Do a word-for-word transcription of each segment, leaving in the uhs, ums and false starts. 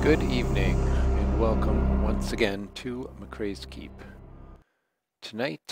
Good evening and welcome once again to McCrae's Keep. Tonight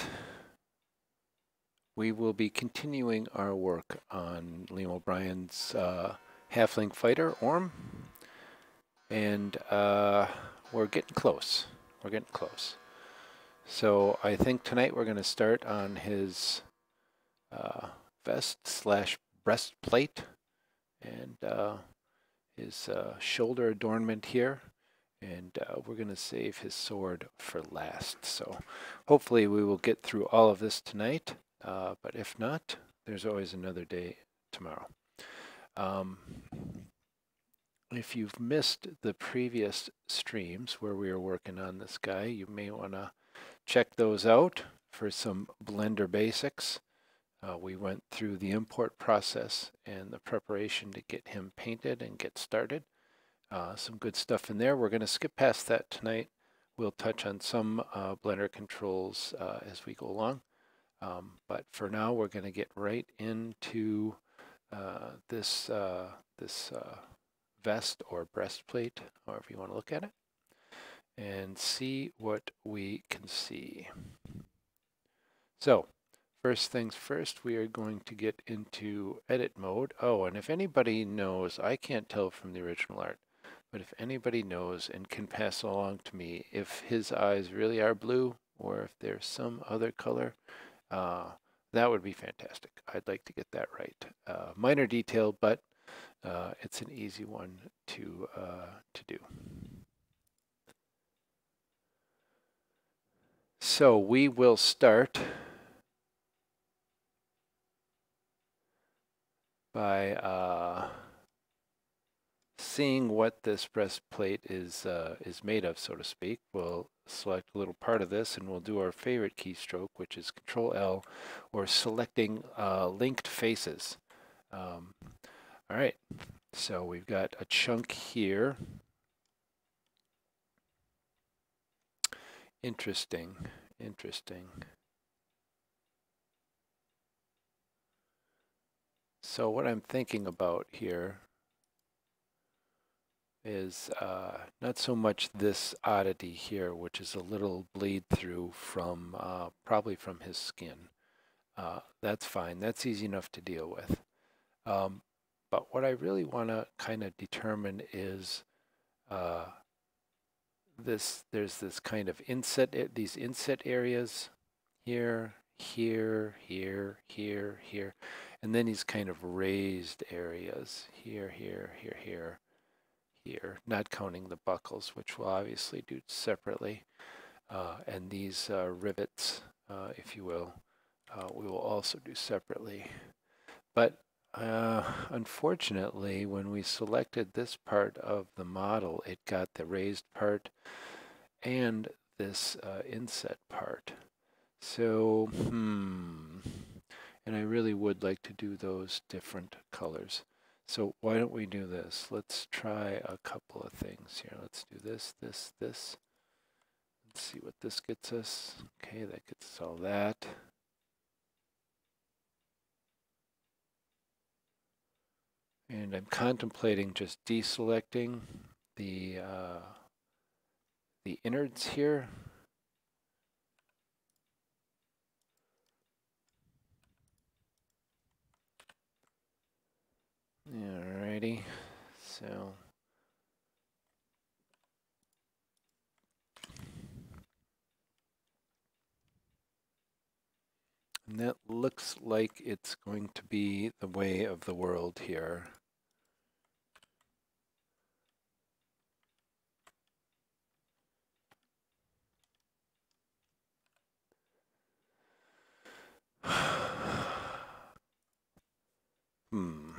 we will be continuing our work on Liam O'Brien's uh, Halfling Fighter, Orm, and uh, we're getting close. We're getting close. So I think tonight we're going to start on his uh, vest slash breastplate and uh, his uh, shoulder adornment here. And uh, we're going to save his sword for last. So hopefully we will get through all of this tonight. Uh, but if not, there's always another day tomorrow. Um, if you've missed the previous streams where we were working on this guy, you may want to check those out for some Blender basics. Uh, we went through the import process and the preparation to get him painted and get started. Uh, some good stuff in there. We're going to skip past that tonight. We'll touch on some uh, Blender controls uh, as we go along. Um, but for now, we're going to get right into uh, this uh, this uh, vest or breastplate, however you want to look at it, and see what we can see. So, first things first, we are going to get into edit mode. Oh, and if anybody knows, I can't tell from the original art, but if anybody knows and can pass along to me if his eyes really are blue or if there's some other color, uh, that would be fantastic. I'd like to get that right. Uh, minor detail, but uh, it's an easy one to uh, to do. So we will start by uh, seeing what this breastplate is uh, is made of, so to speak. We'll select a little part of this and we'll do our favorite keystroke, which is Control L, or selecting uh, linked faces. Um, all right, so we've got a chunk here. Interesting, interesting. So what I'm thinking about here is uh, not so much this oddity here, which is a little bleed through from uh, probably from his skin. Uh, that's fine. That's easy enough to deal with. Um, but what I really want to kind of determine is uh, this. There's this kind of inset. These inset areas here, here, here, here, here, and then these kind of raised areas here, here, here, here. Here, not counting the buckles, which we'll obviously do separately, uh, and these uh, rivets, uh, if you will, uh, we will also do separately. But uh, unfortunately, when we selected this part of the model, it got the raised part and this uh, inset part. So, hmm, and I really would like to do those different colors. So why don't we do this? Let's try a couple of things here. Let's do this, this, this. Let's see what this gets us. Okay, that gets us all that. And I'm contemplating just deselecting the uh, the innards here. Alrighty, so. And that looks like it's going to be the way of the world here. Hmm.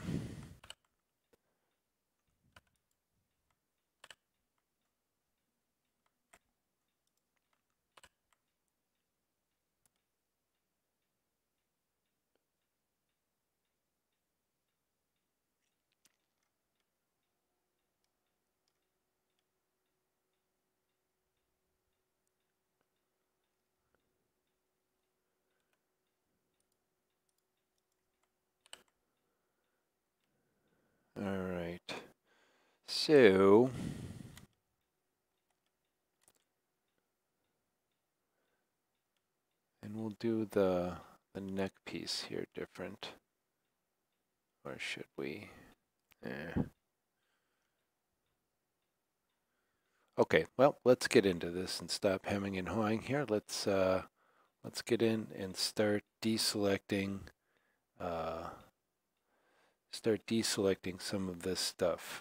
All right. So do the, the neck piece here different. Or should we? Eh. Okay, well, let's get into this and stop hemming and hawing here. Let's uh, let's get in and start deselecting uh, start deselecting some of this stuff.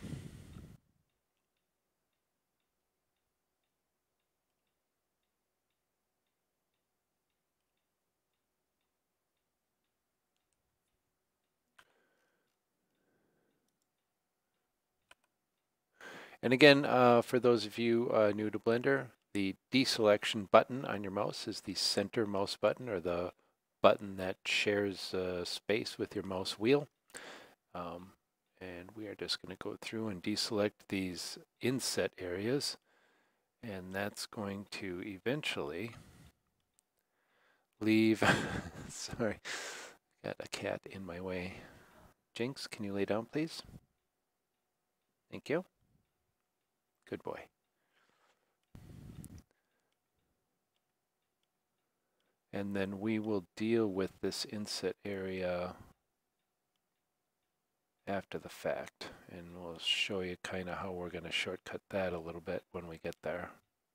And again, uh, for those of you uh, new to Blender, the deselection button on your mouse is the center mouse button, or the button that shares uh, space with your mouse wheel. Um, and we are just going to go through and deselect these inset areas, and that's going to eventually leave, sorry, got a cat in my way. Jinx, can you lay down, please? Thank you. Good boy. And then we will deal with this inset area after the fact, and we'll show you kind of how we're going to shortcut that a little bit when we get there.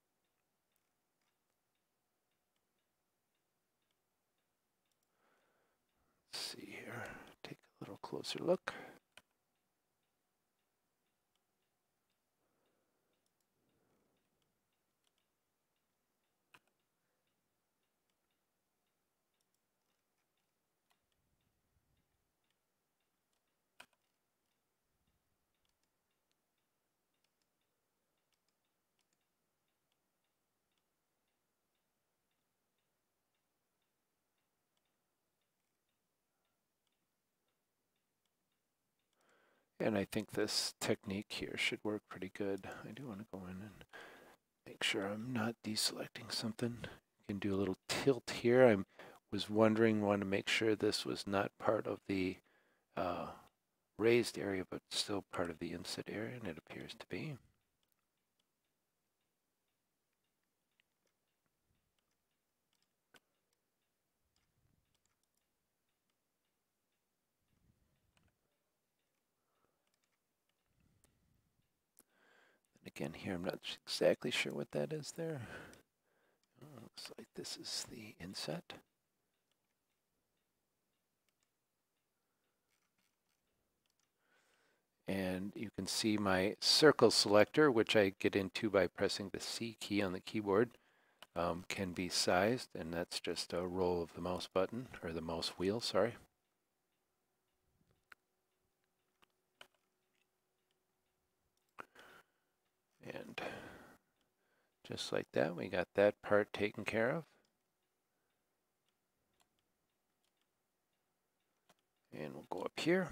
Let's see here, take a little closer look. And I think this technique here should work pretty good. I do want to go in and make sure I'm not deselecting something. You can do a little tilt here. I was wondering, want to make sure this was not part of the uh, raised area, but still part of the inset area, and it appears to be. Again, here I'm not exactly sure what that is there. Oh, looks like this is the inset. And you can see my circle selector, which I get into by pressing the C key on the keyboard, um, can be sized, and that's just a roll of the mouse button, or the mouse wheel, sorry. And just like that, we got that part taken care of. And we'll go up here.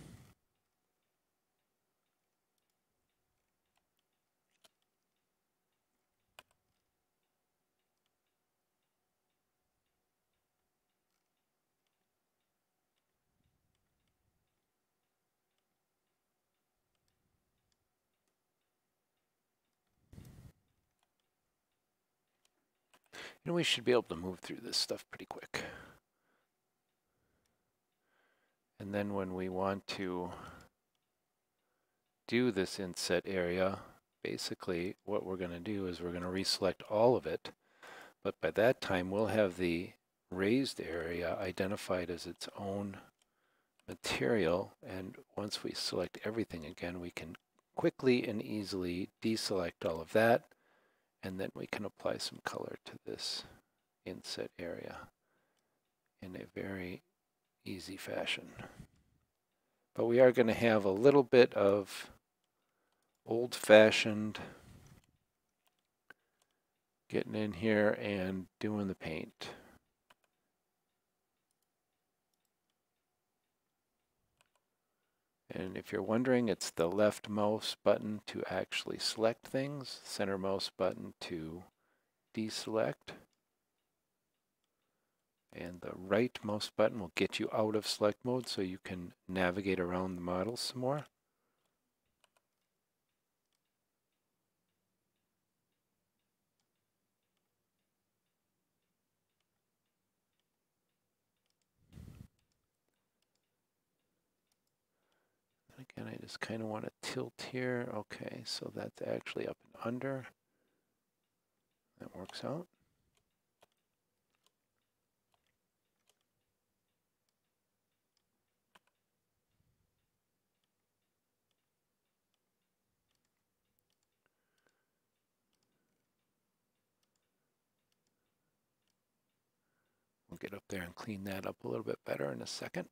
And we should be able to move through this stuff pretty quick. And then when we want to do this inset area, basically what we're going to do is we're going to reselect all of it, but by that time we'll have the raised area identified as its own material, and once we select everything again, we can quickly and easily deselect all of that, and then we can apply some color to this inset area in a very easy fashion. But we are going to have a little bit of old-fashioned getting in here and doing the paint. And if you're wondering, it's the left mouse button to actually select things, center mouse button to deselect, and the right mouse button will get you out of select mode so you can navigate around the model some more. Again, I just kind of want to tilt here. Okay, so that's actually up and under. That works out. We'll get up there and clean that up a little bit better in a second.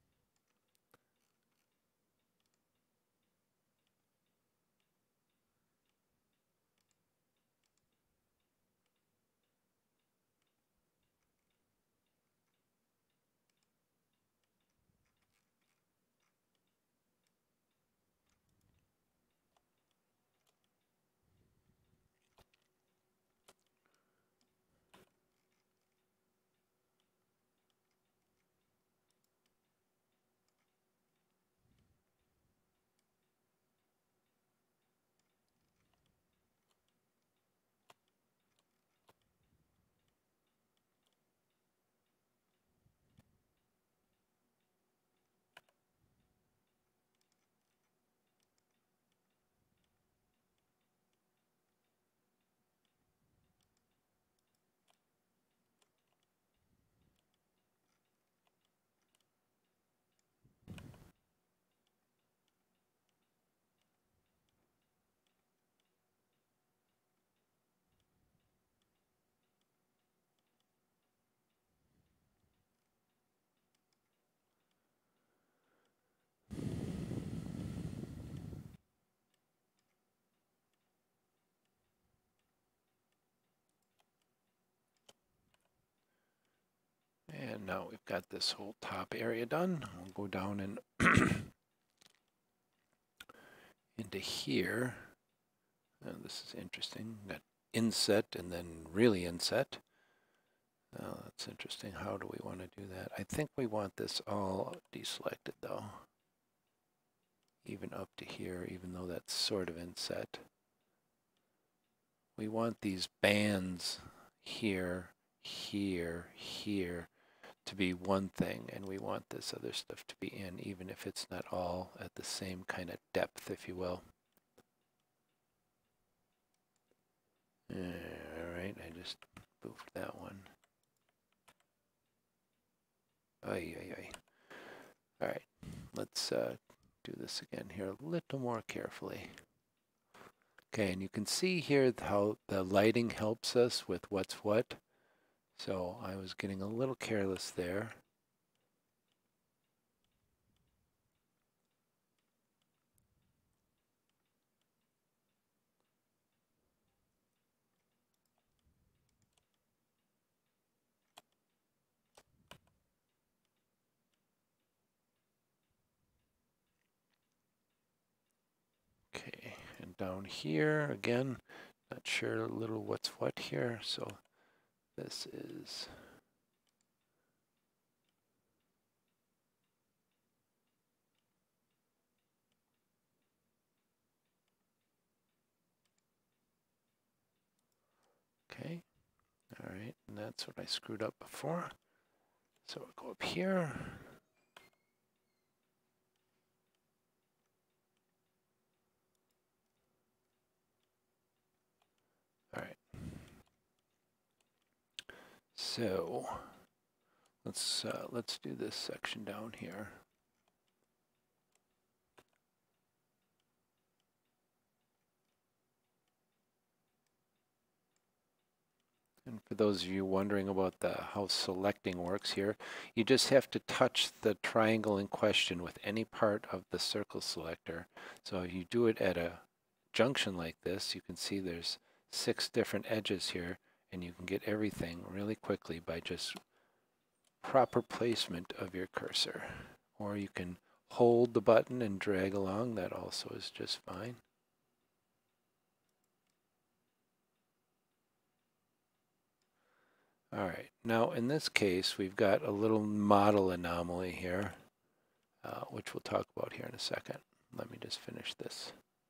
And now we've got this whole top area done. We'll go down and into here. Oh, this is interesting. Got inset and then really inset. Oh, that's interesting. How do we want to do that? I think we want this all deselected though. Even up to here, even though that's sort of inset. We want these bands here, here, here to be one thing, and we want this other stuff to be in, even if it's not all at the same kind of depth, if you will. Uh, all right, I just moved that one. Ay, ay, ay. All right, let's uh, do this again here a little more carefully. Okay, and you can see here how the lighting helps us with what's what. So I was getting a little careless there. Okay, and down here again, not sure a little what's what here. So this is okay. All right, and that's what I screwed up before. So we'll go up here. All right. So let's uh, let's do this section down here. And for those of you wondering about the how selecting works here, you just have to touch the triangle in question with any part of the circle selector. So if you do it at a junction like this, you can see there's six different edges here, and you can get everything really quickly by just proper placement of your cursor. Or you can hold the button and drag along. That also is just fine. All right, now in this case, we've got a little model anomaly here, uh, which we'll talk about here in a second. Let me just finish this.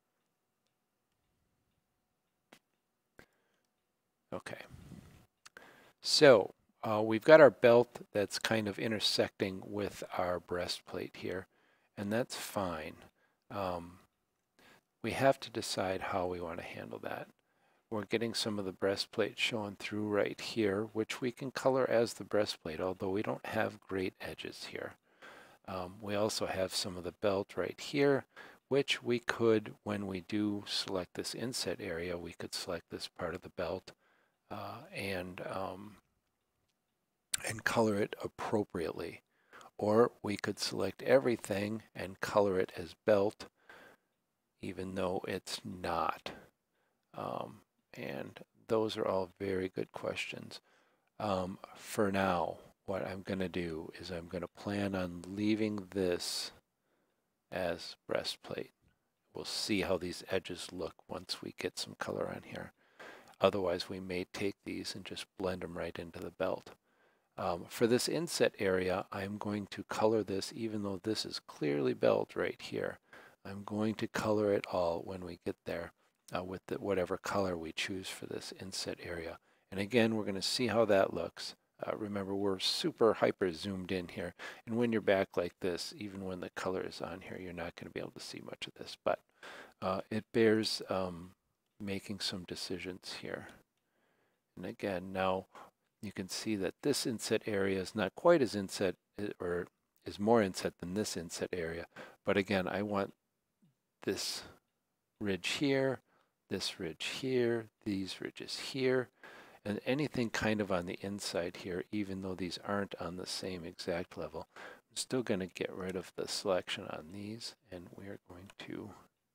Okay, so uh, we've got our belt that's kind of intersecting with our breastplate here, and that's fine. Um, we have to decide how we want to handle that. We're getting some of the breastplate showing through right here, which we can color as the breastplate, although we don't have great edges here. Um, we also have some of the belt right here, which we could, when we do select this inset area, we could select this part of the belt uh, and um, and color it appropriately. Or we could select everything and color it as belt, even though it's not. Um, and those are all very good questions. Um, for now, what I'm going to do is I'm going to plan on leaving this as breastplate. We'll see how these edges look once we get some color on here. Otherwise, we may take these and just blend them right into the belt. Um, for this inset area, I'm going to color this, even though this is clearly belt right here. I'm going to color it all when we get there uh, with the, whatever color we choose for this inset area. And again, we're going to see how that looks. Uh, remember, we're super hyper zoomed in here. And when you're back like this, even when the color is on here, you're not going to be able to see much of this. But uh, it bears um, making some decisions here. And again, now you can see that this inset area is not quite as inset, or is more inset than this inset area. But again, I want this ridge here, this ridge here, these ridges here, and anything kind of on the inside here, even though these aren't on the same exact level. I'm still going to get rid of the selection on these, and we're going to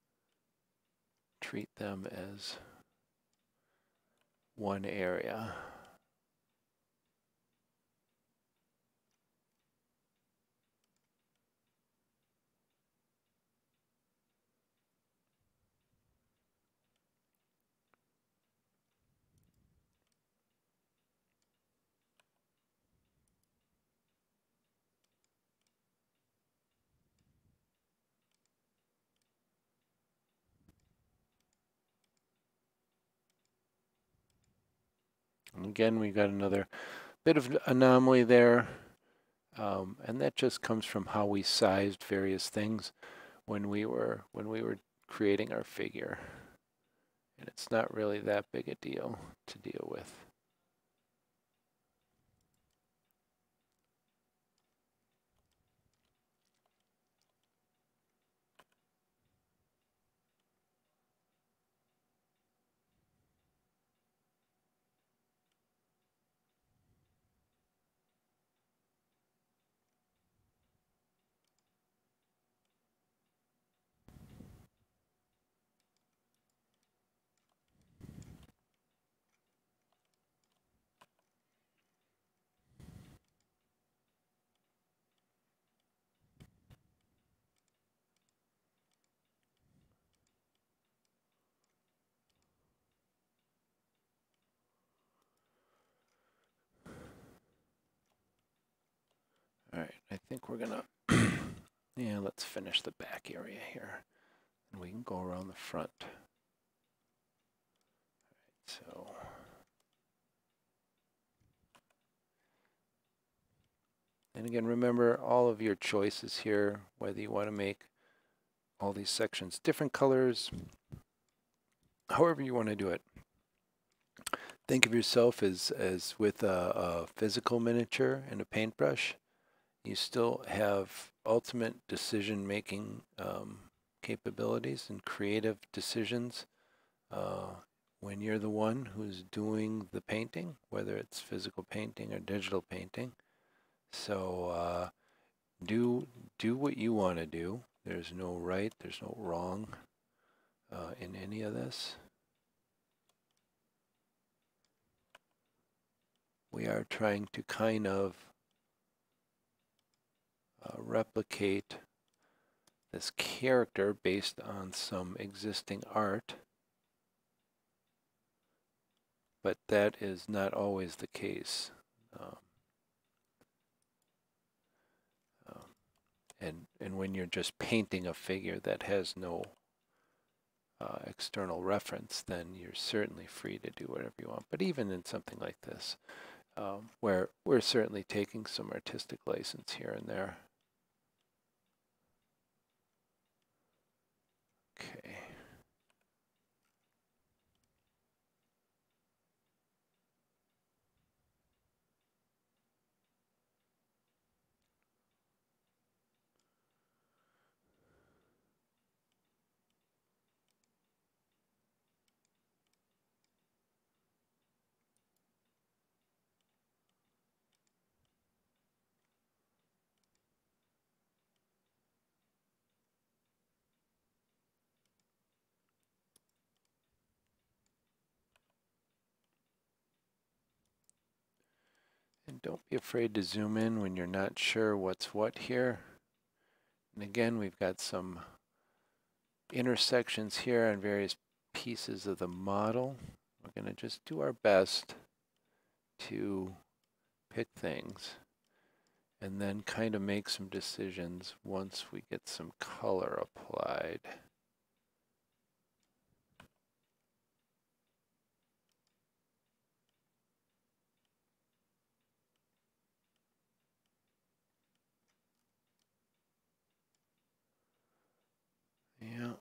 treat them as one area. And again, we got another bit of anomaly there, um, and that just comes from how we sized various things when we were when we were creating our figure, and it's not really that big a deal to deal with. All right, I think we're gonna, yeah, let's finish the back area here. And we can go around the front. All right, so. And again, remember all of your choices here, whether you want to make all these sections different colors, however you want to do it. Think of yourself as, as with a, a physical miniature and a paintbrush. You still have ultimate decision-making um, capabilities and creative decisions uh, when you're the one who's doing the painting, whether it's physical painting or digital painting. So uh, do do what you want to do. There's no right, there's no wrong uh, in any of this. We are trying to kind of uh, replicate this character based on some existing art, but that is not always the case. Um, um, and, and when you're just painting a figure that has no uh, external reference, then you're certainly free to do whatever you want. But even in something like this, um, where we're certainly taking some artistic license here and there. Okay. And don't be afraid to zoom in when you're not sure what's what here. And again, we've got some intersections here on various pieces of the model. We're going to just do our best to pick things and then kind of make some decisions once we get some color applied. Yeah.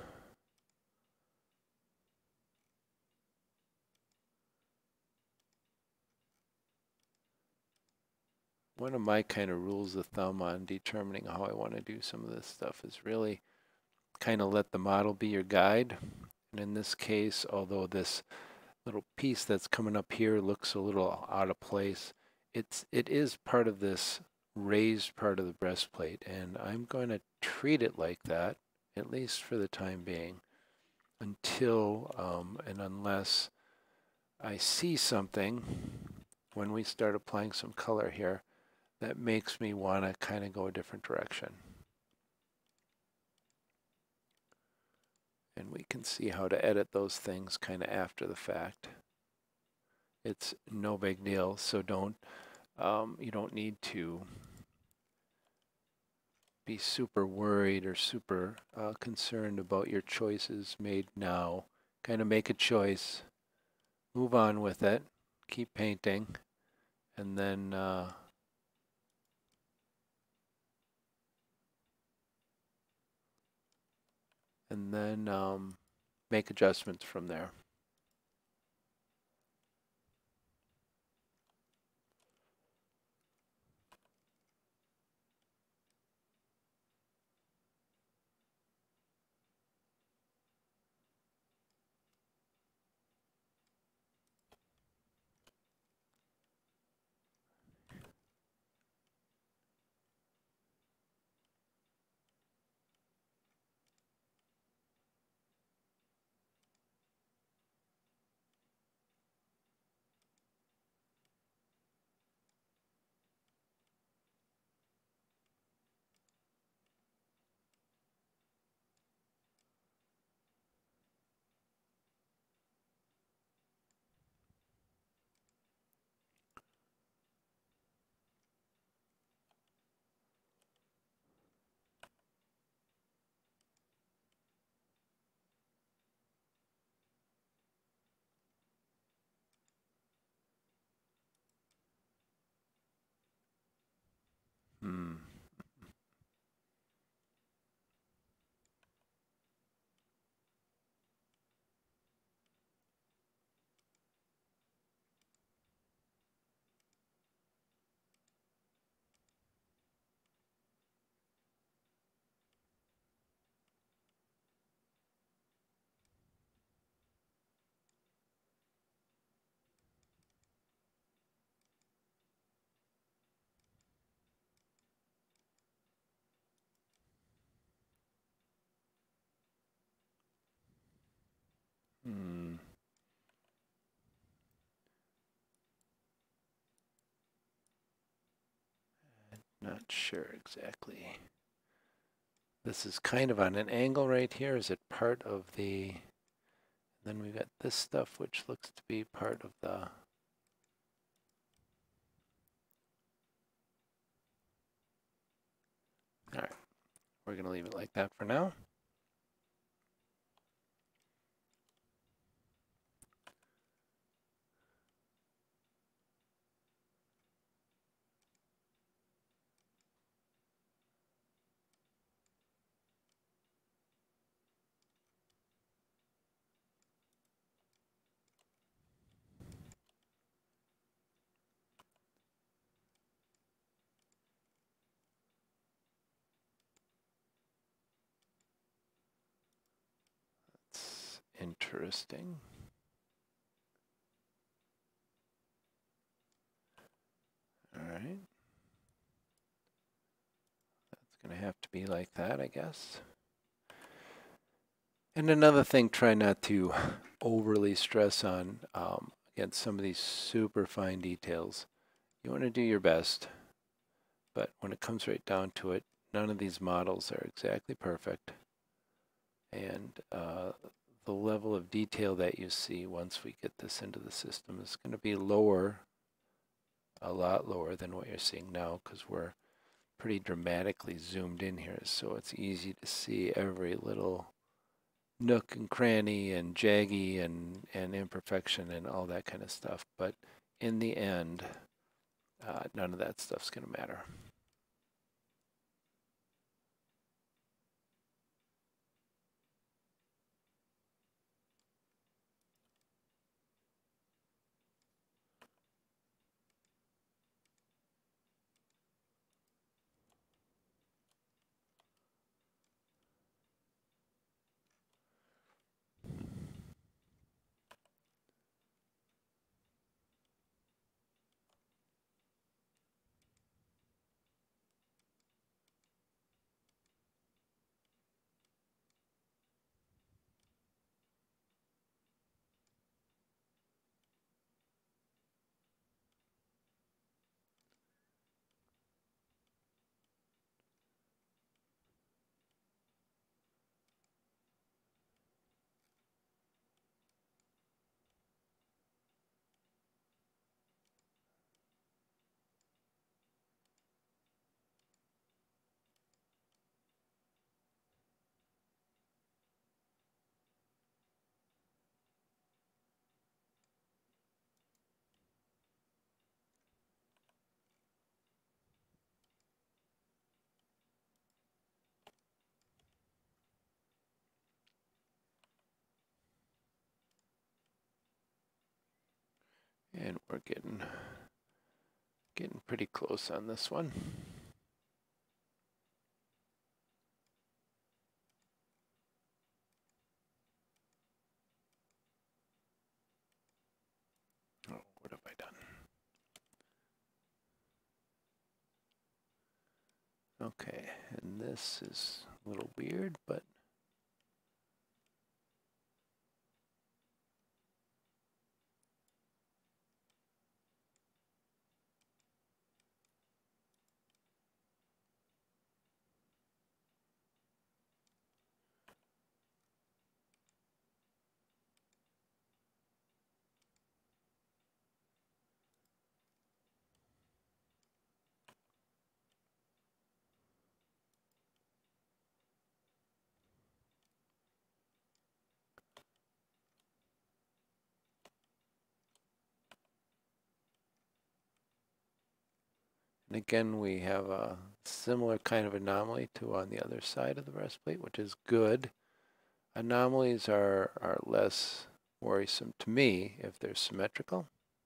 One of my kind of rules of thumb on determining how I want to do some of this stuff is really kind of let the model be your guide. And in this case, although this little piece that's coming up here looks a little out of place, it's it is part of this raised part of the breastplate, and I'm going to treat it like that, at least for the time being, until um, and unless I see something when we start applying some color here that makes me want to kind of go a different direction. And we can see how to edit those things kind of after the fact. It's no big deal, so don't um, you don't need to be super worried or super uh, concerned about your choices made now. Kind of make a choice, move on with it, keep painting, and then uh, and then um, make adjustments from there. Hmm. Hmm. Not sure exactly. This is kind of on an angle right here. Is it part of the... Then we've got this stuff which looks to be part of the... All right, we're going to leave it like that for now. Interesting. All right. That's going to have to be like that, I guess. And another thing, try not to overly stress on, um, again, some of these super fine details. You want to do your best, but when it comes right down to it, none of these models are exactly perfect. And uh, the level of detail that you see once we get this into the system is going to be lower, a lot lower than what you're seeing now, because we're pretty dramatically zoomed in here, so it's easy to see every little nook and cranny and jaggy and, and imperfection and all that kind of stuff. But in the end, uh, none of that stuff's going to matter. And we're getting getting pretty close on this one. Oh, what have I done? Okay, and this is a little weird, but and again, we have a similar kind of anomaly to on the other side of the breastplate, which is good. Anomalies are, are less worrisome to me if they're symmetrical.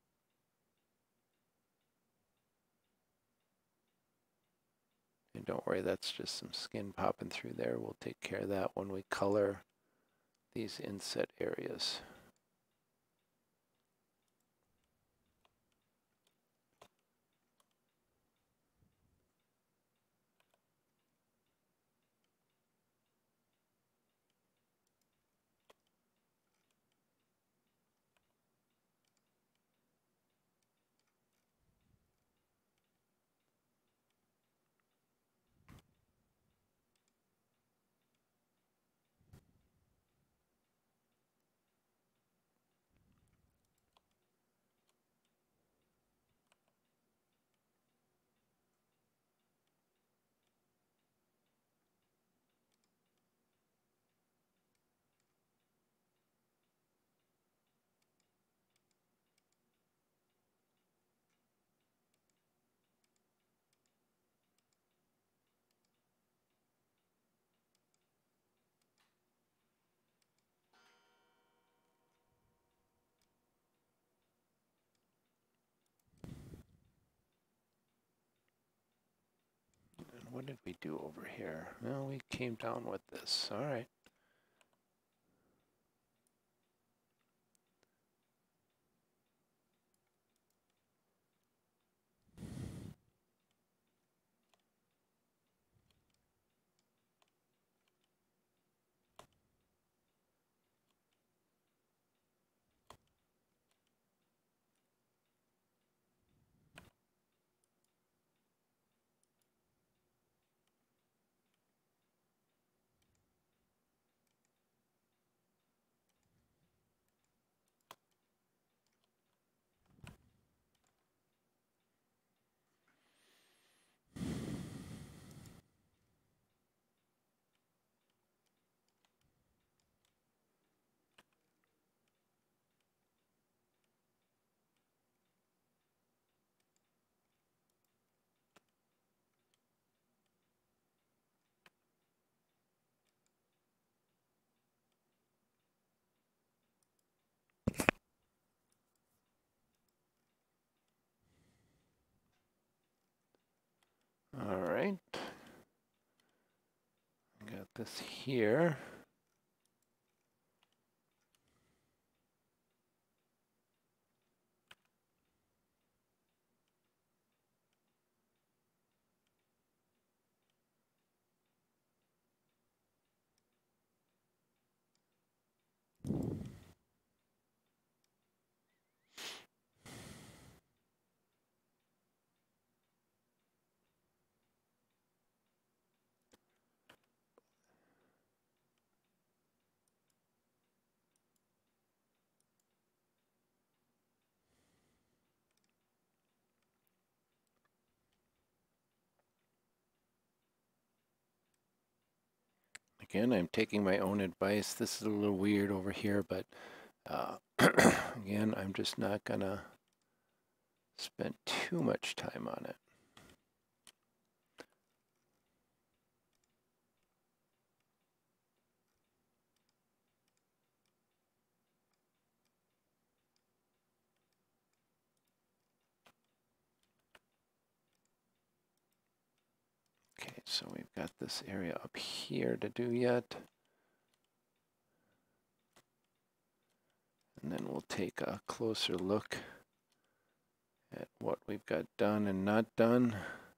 And don't worry, that's just some skin popping through there. We'll take care of that when we color these inset areas. What did we do over here? Well, we came down with this. All right. right. Got this here. Again, I'm taking my own advice. This is a little weird over here, but uh, again, I'm just not gonna spend too much time on it. Okay, so we've got this area up here to do yet. And then we'll take a closer look at what we've got done and not done.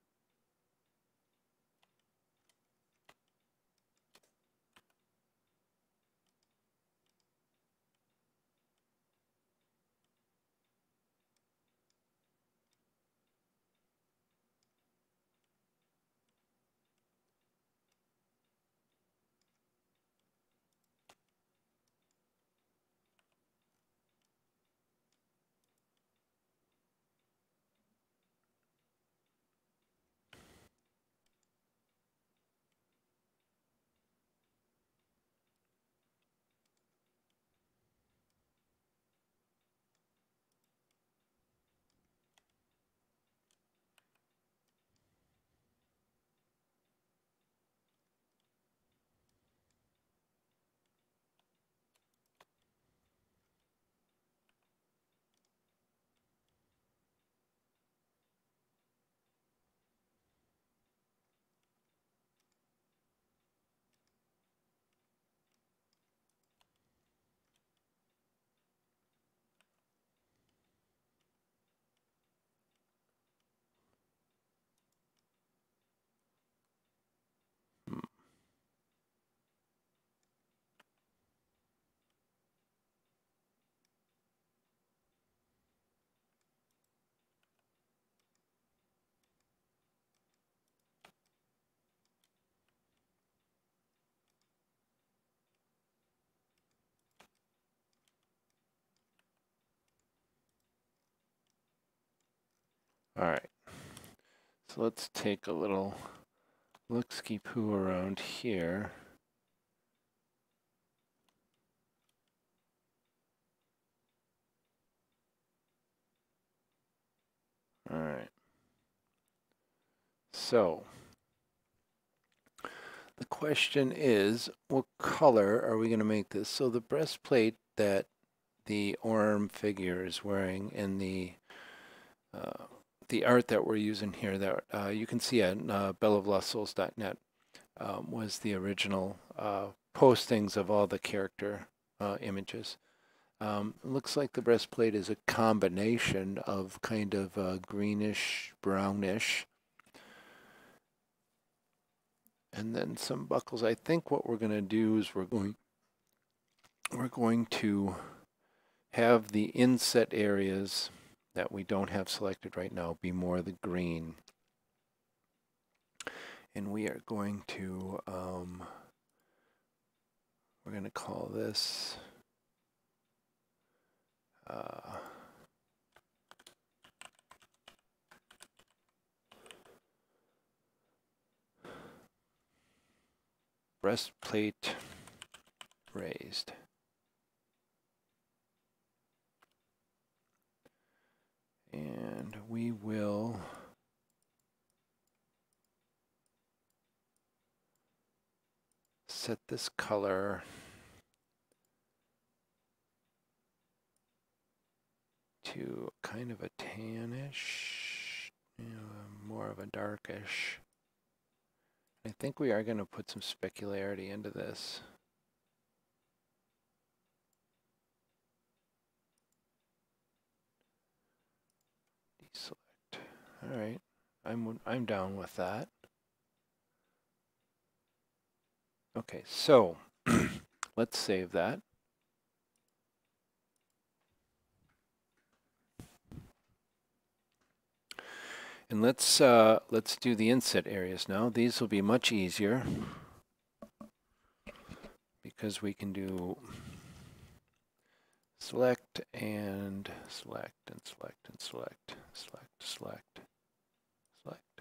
Hmm. All right, so let's take a little look-ski-poo around here. All right, so the question is, what color are we going to make this? So the breastplate that the Orm figure is wearing in the uh, the art that we're using here, that uh, you can see at uh, bell of lost souls dot net, um, was the original uh, postings of all the character uh, images. Um, it looks like the breastplate is a combination of kind of uh, greenish, brownish, and then some buckles. I think what we're going to do is we're going we're going to have the inset areas that we don't have selected right now be more the green. And we are going to, um, we're going to call this, uh, breastplate raised. And we will set this color to kind of a tannish, you know, more of a darkish. I think we are going to put some specularity into this. Deselect. All right, I'm I'm down with that. Okay, so let's save that. And let's uh, let's do the inset areas now. These will be much easier because we can do select and select and select and select, select, select, select.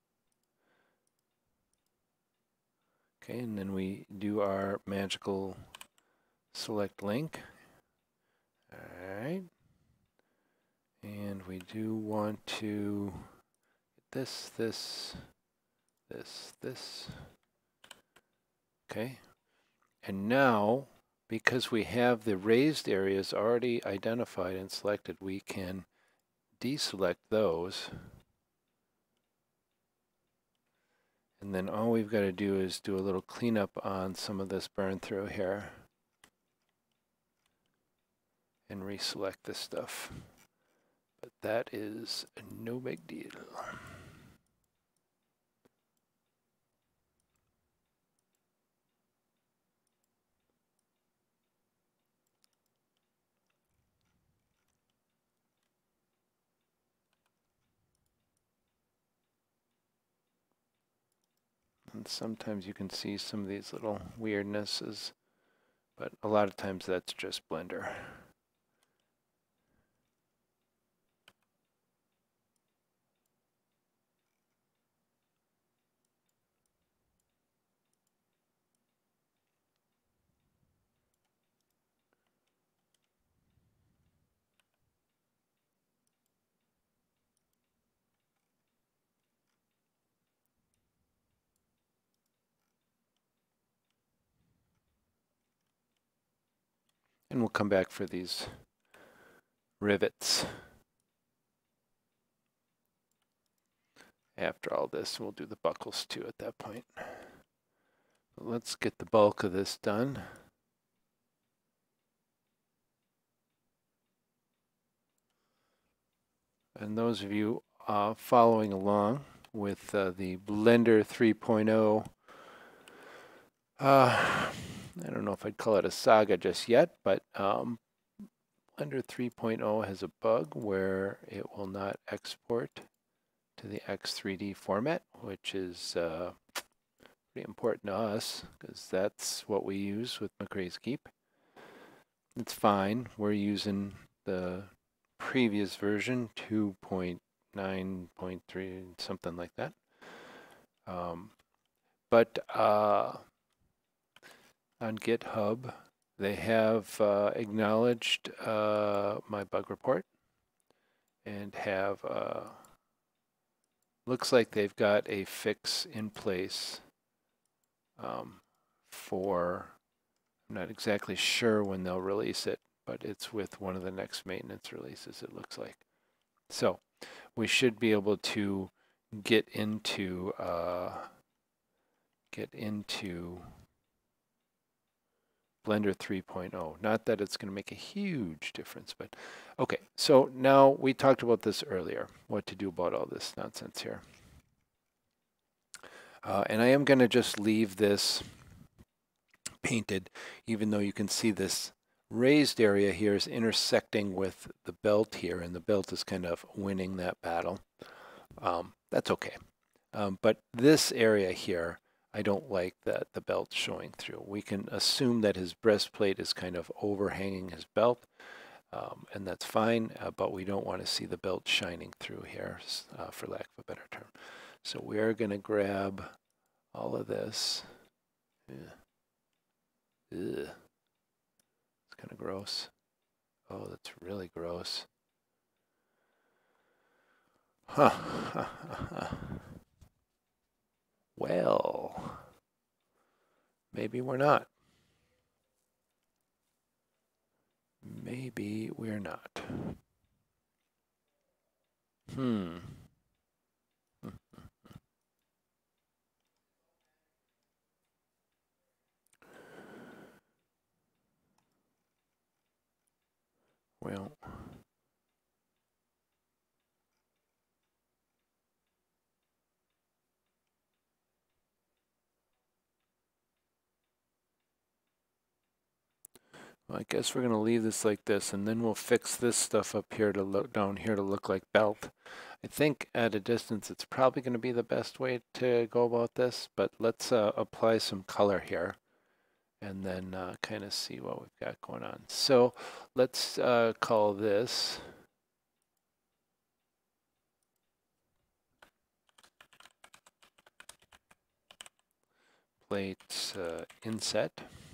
Okay, and then we do our magical select link. All right. And we do want to this, this, this, this. Okay. And now, because we have the raised areas already identified and selected, we can deselect those. And then all we've got to do is do a little cleanup on some of this burn through here and reselect this stuff. But that is no big deal. And sometimes you can see some of these little weirdnesses, but a lot of times that's just Blender. And we'll come back for these rivets. After all this, we'll do the buckles too at that point. But let's get the bulk of this done. And those of you uh, following along with uh, the Blender three point oh, uh, I don't know if I'd call it a saga just yet, but um, Blender three point oh has a bug where it will not export to the X three D format, which is uh, pretty important to us because that's what we use with McRae's Keep. It's fine. We're using the previous version, two point nine point three, something like that. Um, but uh, on GitHub, they have uh, acknowledged uh, my bug report and have, uh, looks like they've got a fix in place um, for, I'm not exactly sure when they'll release it, but it's with one of the next maintenance releases, it looks like. So we should be able to get into uh, get into Blender three point oh. Not that it's going to make a huge difference, but okay. So now we talked about this earlier, what to do about all this nonsense here. Uh, and I am going to just leave this painted, even though you can see this raised area here is intersecting with the belt here, and the belt is kind of winning that battle. Um, that's okay. Um, but this area here, I don't like that the belt's showing through. We can assume that his breastplate is kind of overhanging his belt, um, and that's fine, uh, but we don't want to see the belt shining through here, uh, for lack of a better term. So we are going to grab all of this. Yeah. Ugh. It's kind of gross. Oh, that's really gross. Huh. Well, maybe we're not. Maybe we're not. Hmm. Well, I guess we're going to leave this like this, and then we'll fix this stuff up here to look down here to look like belt. I think at a distance it's probably going to be the best way to go about this, but let's uh, apply some color here and then uh, kind of see what we've got going on. So let's uh, call this plate uh, inset.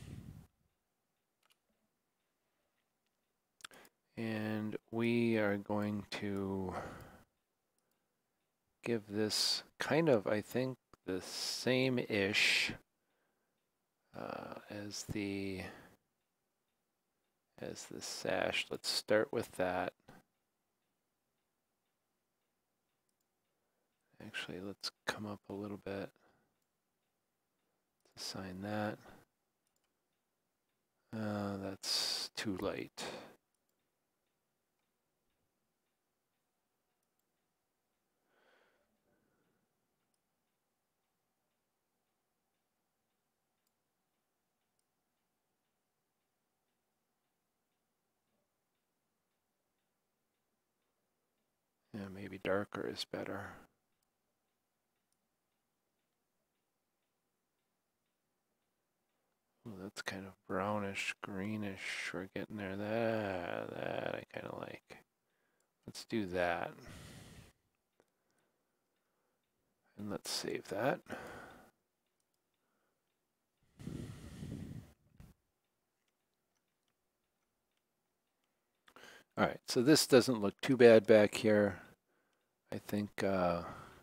And we are going to give this kind of, I think, the same-ish uh, as the as the sash. Let's start with that. Actually, let's come up a little bit. Let's assign that. Uh, that's too light. Yeah, maybe darker is better. Ooh, that's kind of brownish, greenish. We're getting there. That, that I kind of like. Let's do that. And let's save that. All right, so this doesn't look too bad back here. I think uh,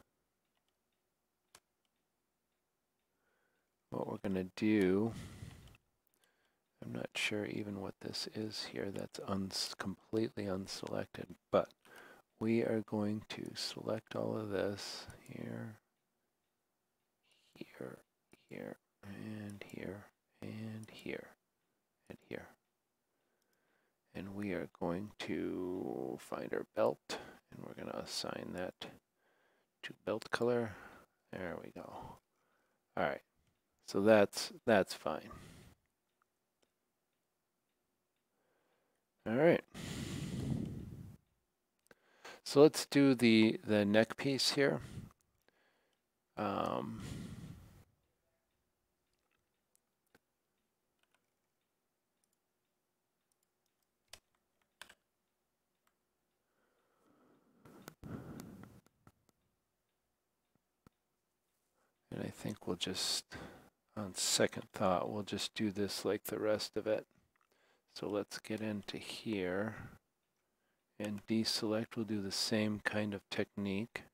what we're going to do, I'm not sure even what this is here. That's uns completely unselected, but we are going to select all of this here, here, here, and here, and here, and here. And we are going to find our belt, and we're going to assign that to belt color. There we go. All right, so that's that's fine. All right. So let's do the the neck piece here. Um, and I think we'll just, on second thought, we'll just do this like the rest of it. So let's get into here and deselect. We'll do the same kind of technique.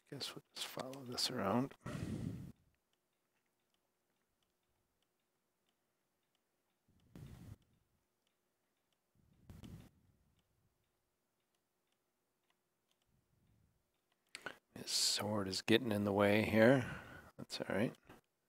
Guess we'll just follow this around. His sword is getting in the way here. That's all right.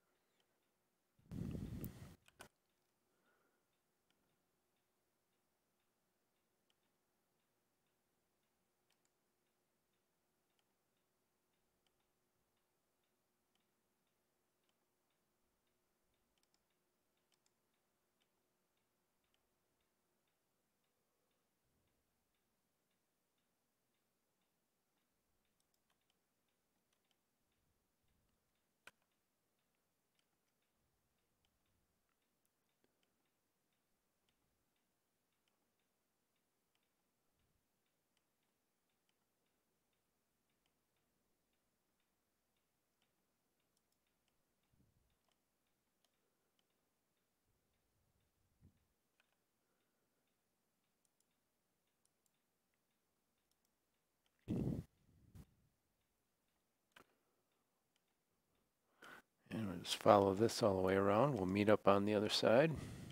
And we'll just follow this all the way around. We'll meet up on the other side.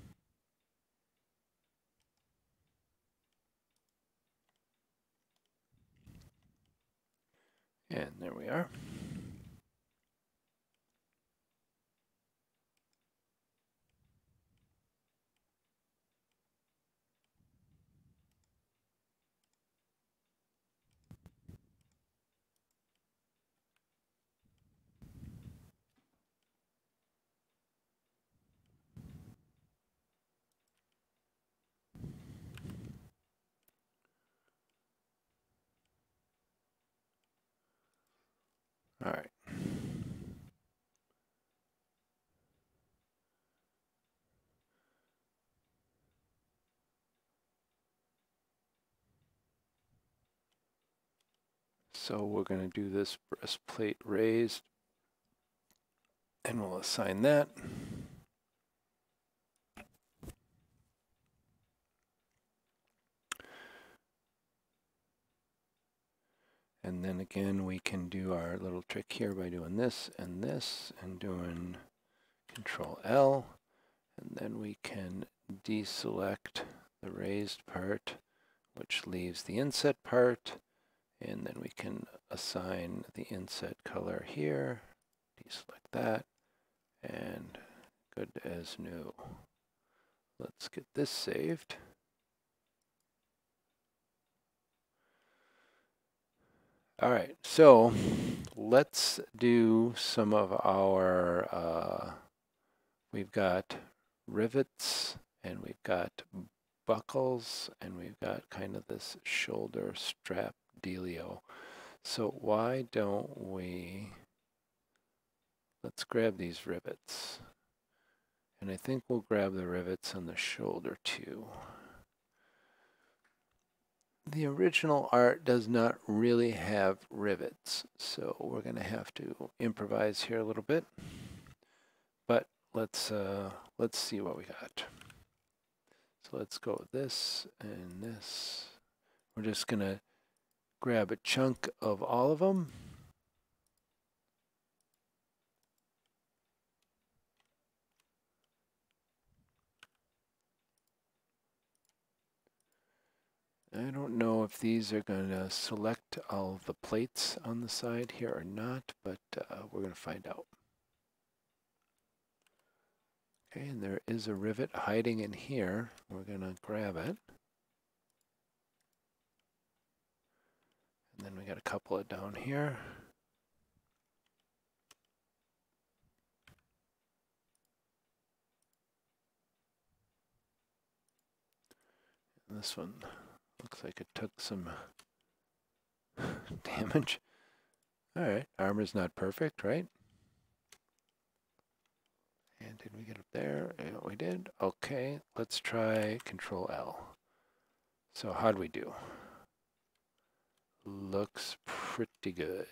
And there we are. All right. So we're going to do this breastplate raised, and we'll assign that. And then again, we can do our little trick here by doing this and this and doing Control L. And then we can deselect the raised part, which leaves the inset part. And then we can assign the inset color here, deselect that, and good as new. Let's get this saved. All right, so let's do some of our, uh, we've got rivets and we've got buckles and we've got kind of this shoulder strap dealio. So why don't we, let's grab these rivets. And I think we'll grab the rivets on the shoulder too. The original art does not really have rivets, so we're going to have to improvise here a little bit. But let's uh, let's see what we got. So let's go with this and this. We're just going to grab a chunk of all of them. I don't know if these are going to select all the plates on the side here or not, but uh, we're going to find out. Okay, and there is a rivet hiding in here. We're going to grab it. And then we got a couple of down here. And this one looks like it took some damage. All right, armor's not perfect, right? And did we get up there? Yeah, we did. Okay, let's try Control L. So how'd we do? Looks pretty good.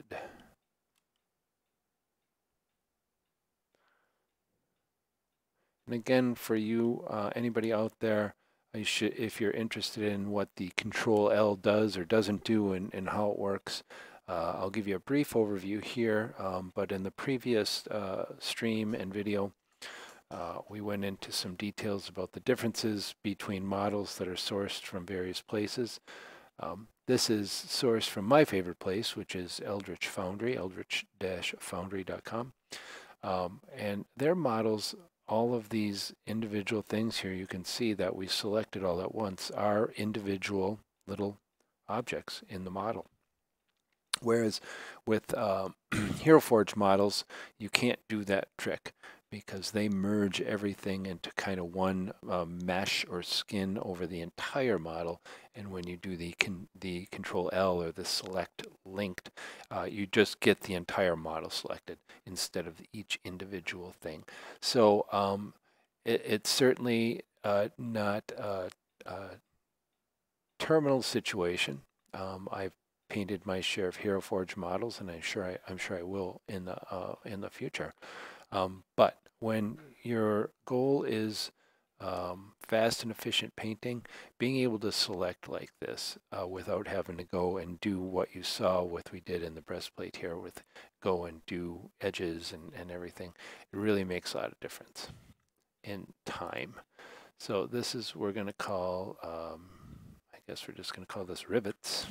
And again, for you, uh, anybody out there, you should, if you're interested in what the Control L does or doesn't do and, and how it works, Uh, I'll give you a brief overview here, um, but in the previous uh, stream and video, uh, we went into some details about the differences between models that are sourced from various places. Um, this is sourced from my favorite place, which is Eldritch Foundry, eldritch dash foundry dot com. Um, and their models, all of these individual things here, you can see that we selected all at once, are individual little objects in the model. Whereas with um, Hero Forge models, you can't do that trick because they merge everything into kind of one uh, mesh or skin over the entire model. And when you do the con the Control L or the select linked, uh, you just get the entire model selected instead of each individual thing. So um, it, it's certainly uh, not a, a terminal situation. Um, I've painted my share of Hero Forge models, and I'm sure I, I'm sure I will in the uh, in the future. Um, but when your goal is um, fast and efficient painting, being able to select like this uh, without having to go and do what you saw, what we did in the breastplate here, with go and do edges and, and everything, it really makes a lot of difference in time. So this is, we're going to call, um, I guess we're just going to call this rivets.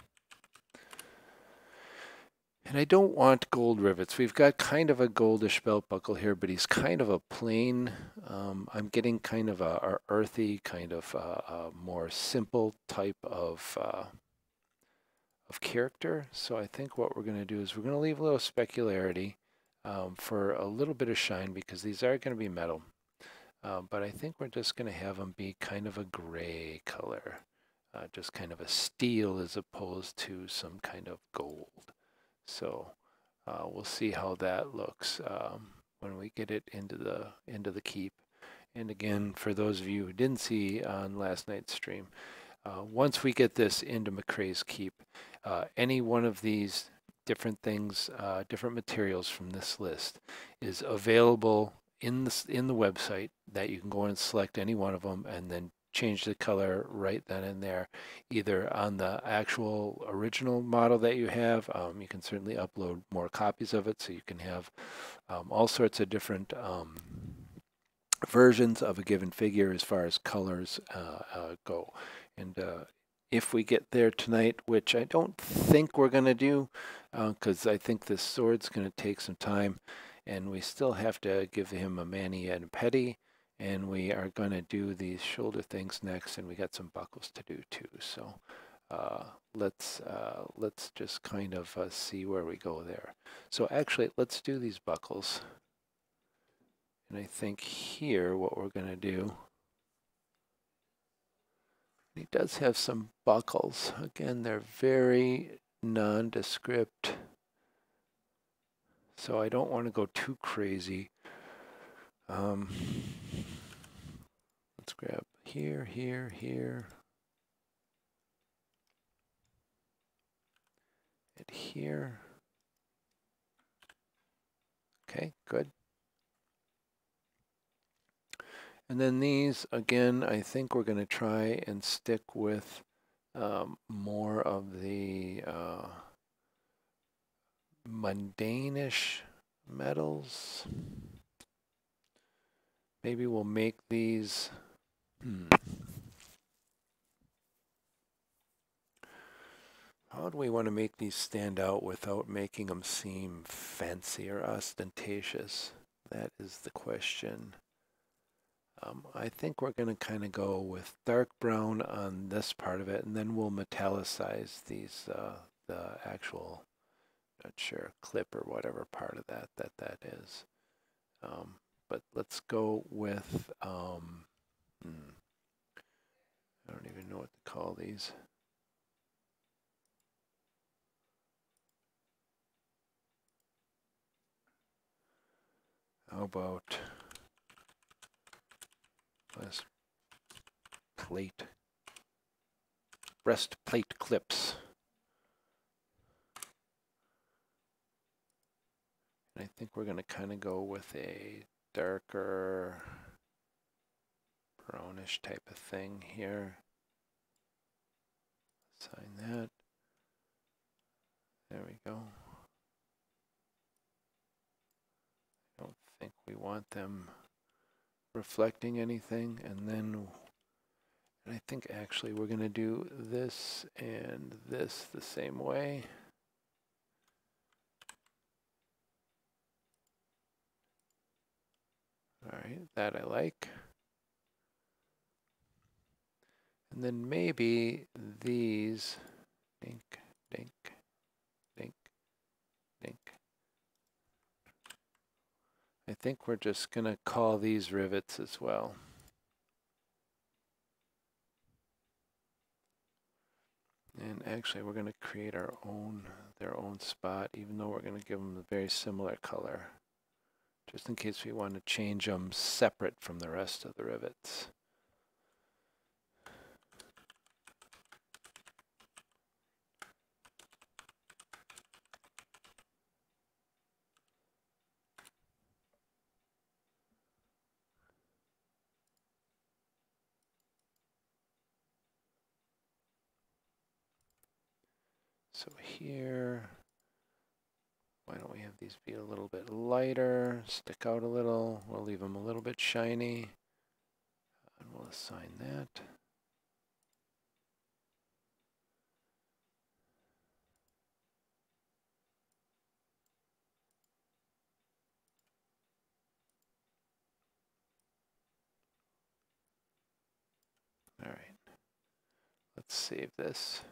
And I don't want gold rivets. We've got kind of a goldish belt buckle here, but he's kind of a plain. Um, I'm getting kind of a, a earthy, kind of a, a more simple type of uh, of character. So I think what we're going to do is we're going to leave a little specularity um, for a little bit of shine, because these are going to be metal. Um, but I think we're just going to have them be kind of a gray color, uh, just kind of a steel as opposed to some kind of gold. So uh, we'll see how that looks um, when we get it into the into the keep. And again, for those of you who didn't see on last night's stream, uh, once we get this into McCrae's keep, uh, any one of these different things, uh, different materials from this list is available in the in the website, that you can go and select any one of them and then change the color right then and there, either on the actual original model that you have. Um, you can certainly upload more copies of it, so you can have um, all sorts of different um, versions of a given figure as far as colors uh, uh, go. And uh, if we get there tonight, which I don't think we're going to do, because uh, I think this sword's going to take some time, and we still have to give him a mani and a petty, and we are going to do these shoulder things next, and we got some buckles to do too. So uh, let's uh, let's just kind of uh, see where we go there. So actually, let's do these buckles. And I think here what we're going to do, he does have some buckles. Again, they're very nondescript, so I don't want to go too crazy. Um, let's grab here, here, here, and here. Okay, good. And then these, again, I think we're going to try and stick with um, more of the uh, mundane-ish metals. Maybe we'll make these, hmm. How do we want to make these stand out without making them seem fancy or ostentatious? That is the question. Um, I think we're going to kind of go with dark brown on this part of it, and then we'll metallicize these, uh, the actual, not sure, clip or whatever part of that that that is. Um, but let's go with, um, hmm, I don't even know what to call these. How about this plate, breastplate clips? And I think we're going to kind of go with a darker brownish type of thing here. Sign that. There we go. I don't think we want them reflecting anything. And then and I think actually we're going to do this and this the same way. All right, that I like. And then maybe these, dink, dink, dink, dink. I think we're just going to call these rivets as well. And actually we're going to create our own, their own spot, even though we're going to give them a very similar color, just in case we want to change them separate from the rest of the rivets. So here, why don't we have these be a little bit lighter, stick out a little. We'll leave them a little bit shiny, and we'll assign that. All right, let's save this.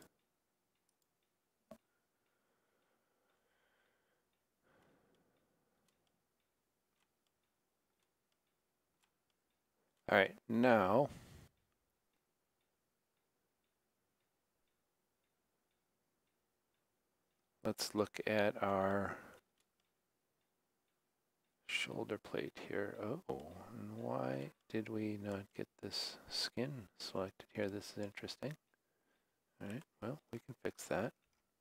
All right, now let's look at our shoulder plate here. Oh, and why did we not get this skin selected here? This is interesting. All right, well, we can fix that.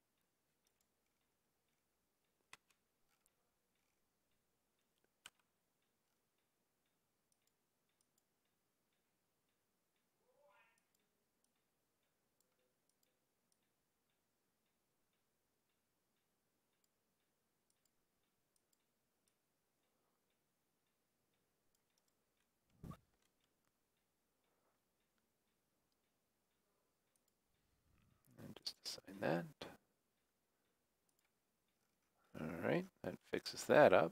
And just assign that. All right, that fixes that up.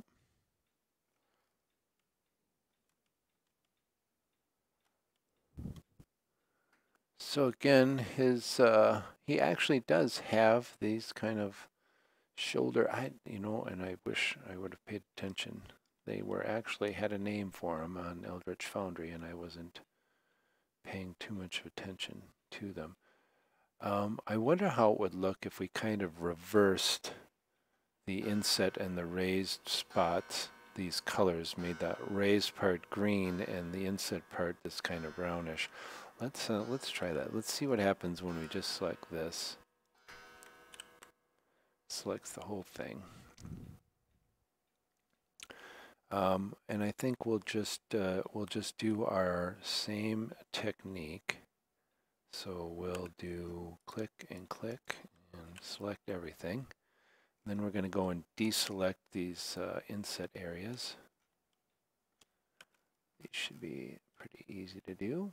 So again, his uh, he actually does have these kind of shoulder. I you know, and I wish I would have paid attention. They were actually had a name for them on Eldritch Foundry, and I wasn't paying too much attention to them. Um, I wonder how it would look if we kind of reversed the inset and the raised spots. These colors made that raised part green and the inset part this kind of brownish. Let's uh, let's try that. Let's see what happens when we just select this. Selects the whole thing. Um, and I think we'll just uh, we'll just do our same technique. So we'll do click and click and select everything. Then we're going to go and deselect these uh, inset areas. These should be pretty easy to do.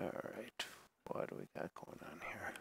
All right, what do we got going on here?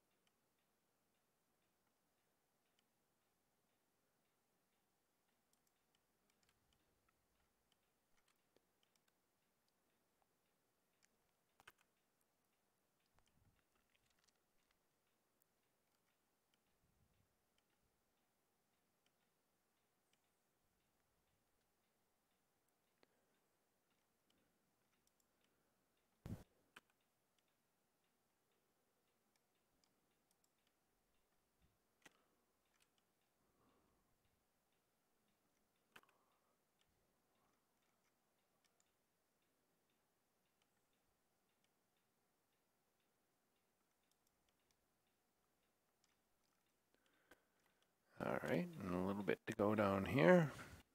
All right, and a little bit to go down here.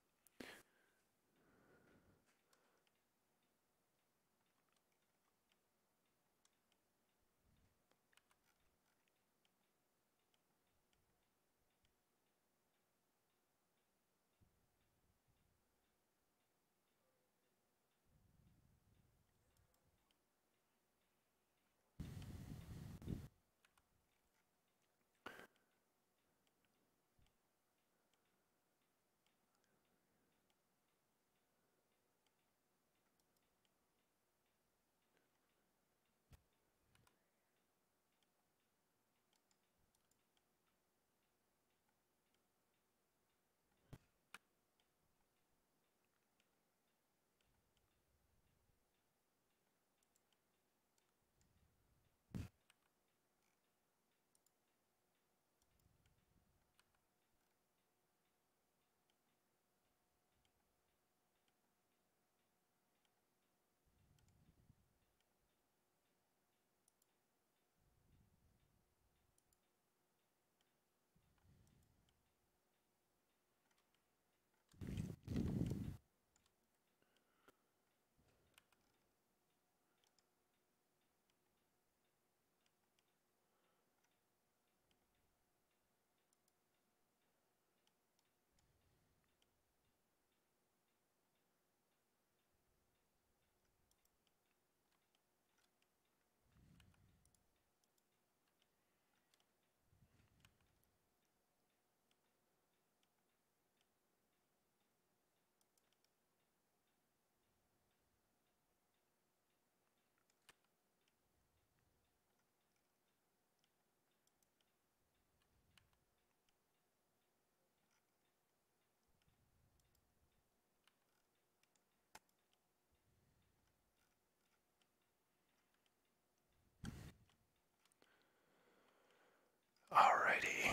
All righty.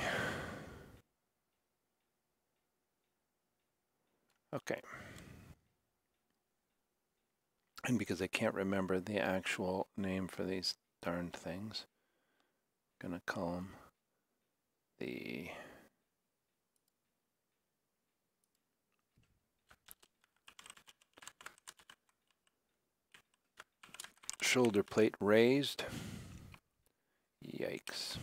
Okay. And because I can't remember the actual name for these darn things, I'm gonna call them the shoulder plate raised. Yikes.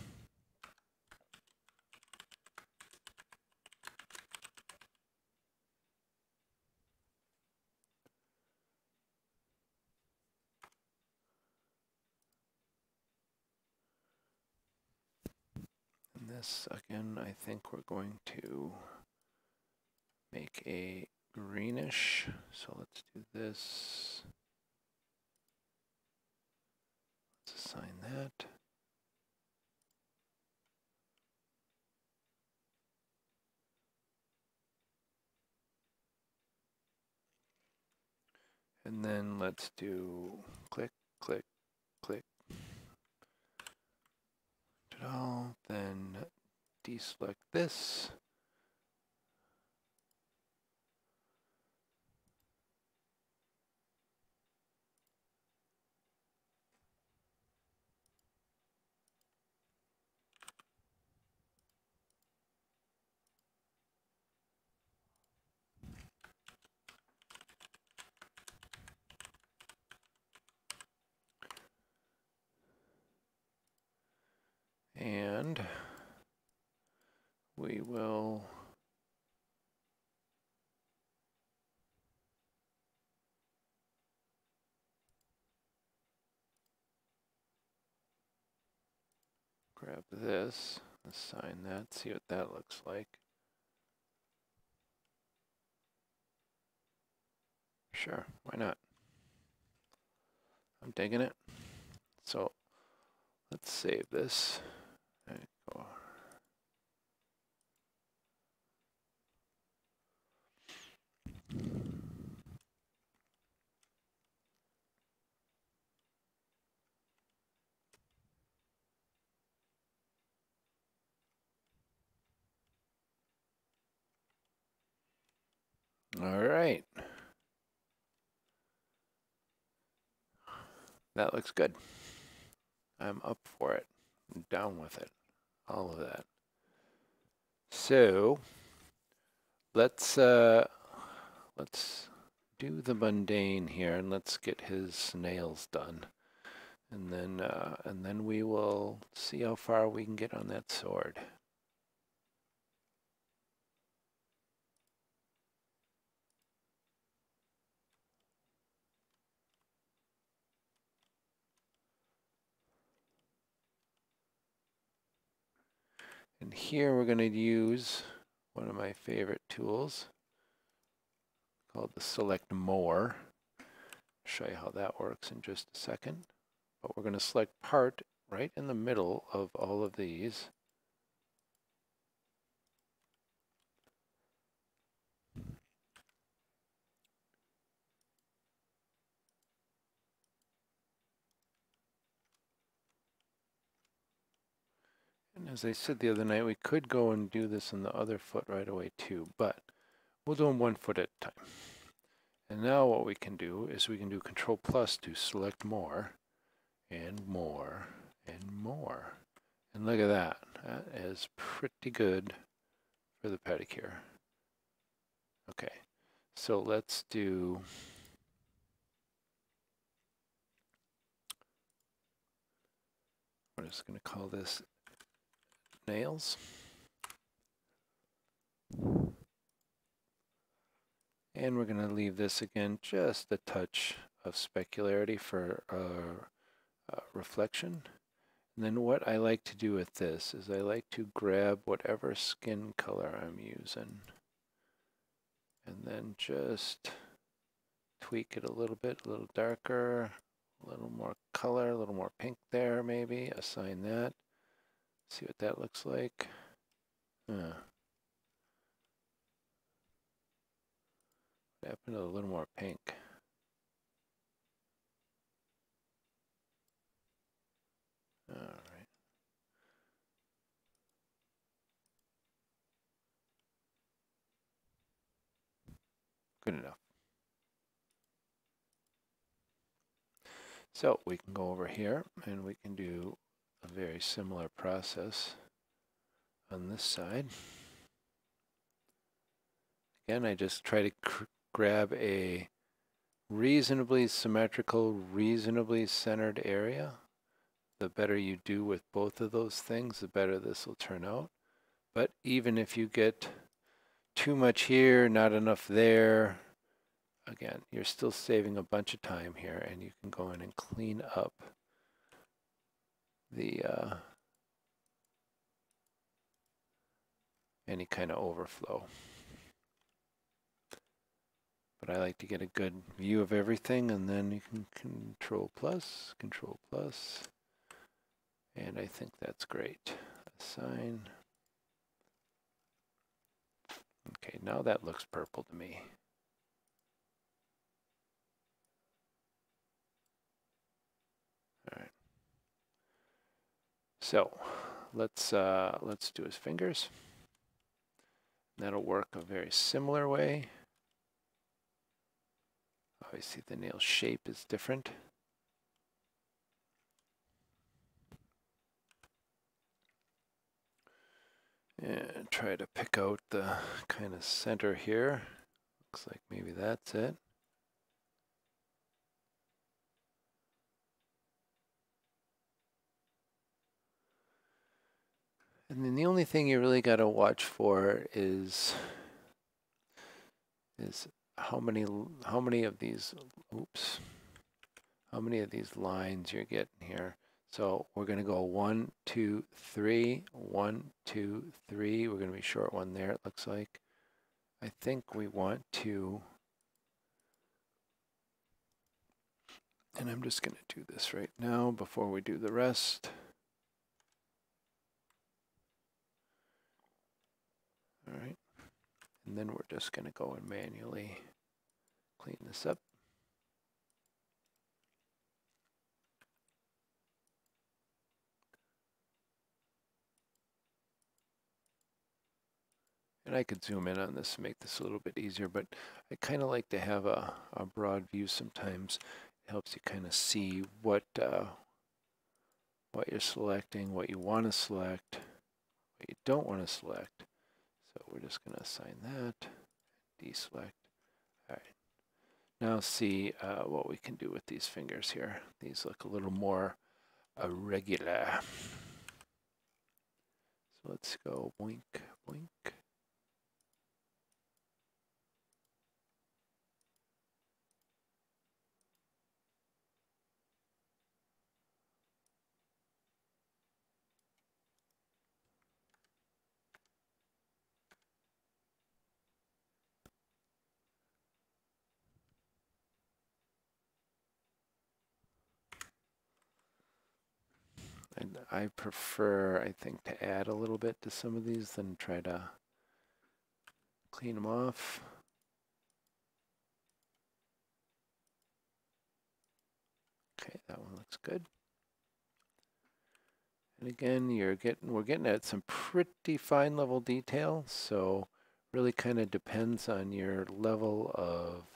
And this, again, I think we're going to make a greenish. So let's do this. Let's assign that. And then let's do click, click, click. All. Then deselect this. And we will grab this, assign that, see what that looks like. Sure, why not? I'm digging it. So let's save this. There you go. All right. That looks good. I'm up for it. I'm down with it. All of that. So let's uh, let's do the mundane here, and let's get his nails done, and then uh, and then we will see how far we can get on that sword. And here we're going to use one of my favorite tools called the Select More. I'll show you how that works in just a second. But we're going to select part right in the middle of all of these. And as I said the other night, we could go and do this on the other foot right away too, but we'll do them one foot at a time. And now what we can do is we can do Control Plus to select more, and more, and more. And look at that. That is pretty good for the pedicure. Okay, so let's do we're just going to call this nails. And we're going to leave this again just a touch of specularity for uh, uh, reflection. And then what I like to do with this is I like to grab whatever skin color I'm using and then just tweak it a little bit, a little darker, a little more color, a little more pink there maybe, assign that. See what that looks like. Uh, what happened to a little more pink? All right. Good enough. So we can go over here and we can do a very similar process on this side. Again, I just try to cr grab a reasonably symmetrical, reasonably centered area. The better you do with both of those things, the better this will turn out. But even if you get too much here, not enough there, again, you're still saving a bunch of time here, and you can go in and clean up the uh, any kind of overflow. But I like to get a good view of everything, and then you can Control plus, Control plus, and I think that's great. Assign. Okay, now that looks purple to me. All right. So let's uh, let's do his fingers. That'll work a very similar way. Obviously, the nail shape is different. And try to pick out the kind of center here. Looks like maybe that's it. And then the only thing you really got to watch for is is how many how many of these oops how many of these lines you're getting here. So we're going to go one, two, three, one, two, three. We're going to be short one there, it looks like. I think we want to, and I'm just going to do this right now before we do the rest. All right. And then we're just going to go and manually clean this up. And I could zoom in on this to make this a little bit easier, but I kind of like to have a, a broad view sometimes. It helps you kind of see what, uh, what you're selecting, what you want to select, what you don't want to select. So we're just going to assign that, deselect. All right. Now see uh, what we can do with these fingers here. These look a little more irregular. So let's go boink, boink. And I prefer, I think, to add a little bit to some of these than try to clean them off. Okay, that one looks good. And again, you're getting, we're getting at some pretty fine level detail, so really kind of depends on your level of,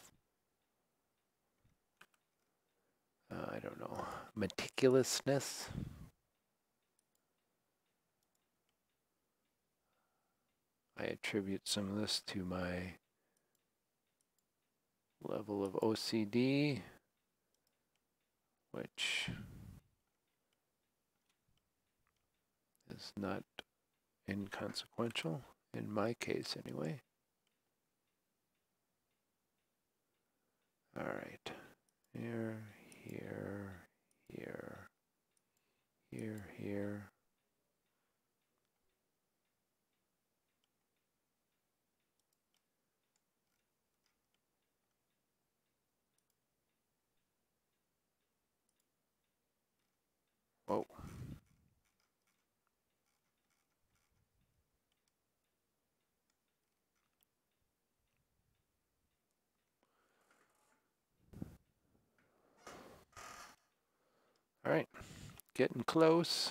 uh, I don't know, meticulousness. I attribute some of this to my level of O C D, which is not inconsequential, in my case anyway. All right, here, here, here, here, here. Whoa. All right, getting close.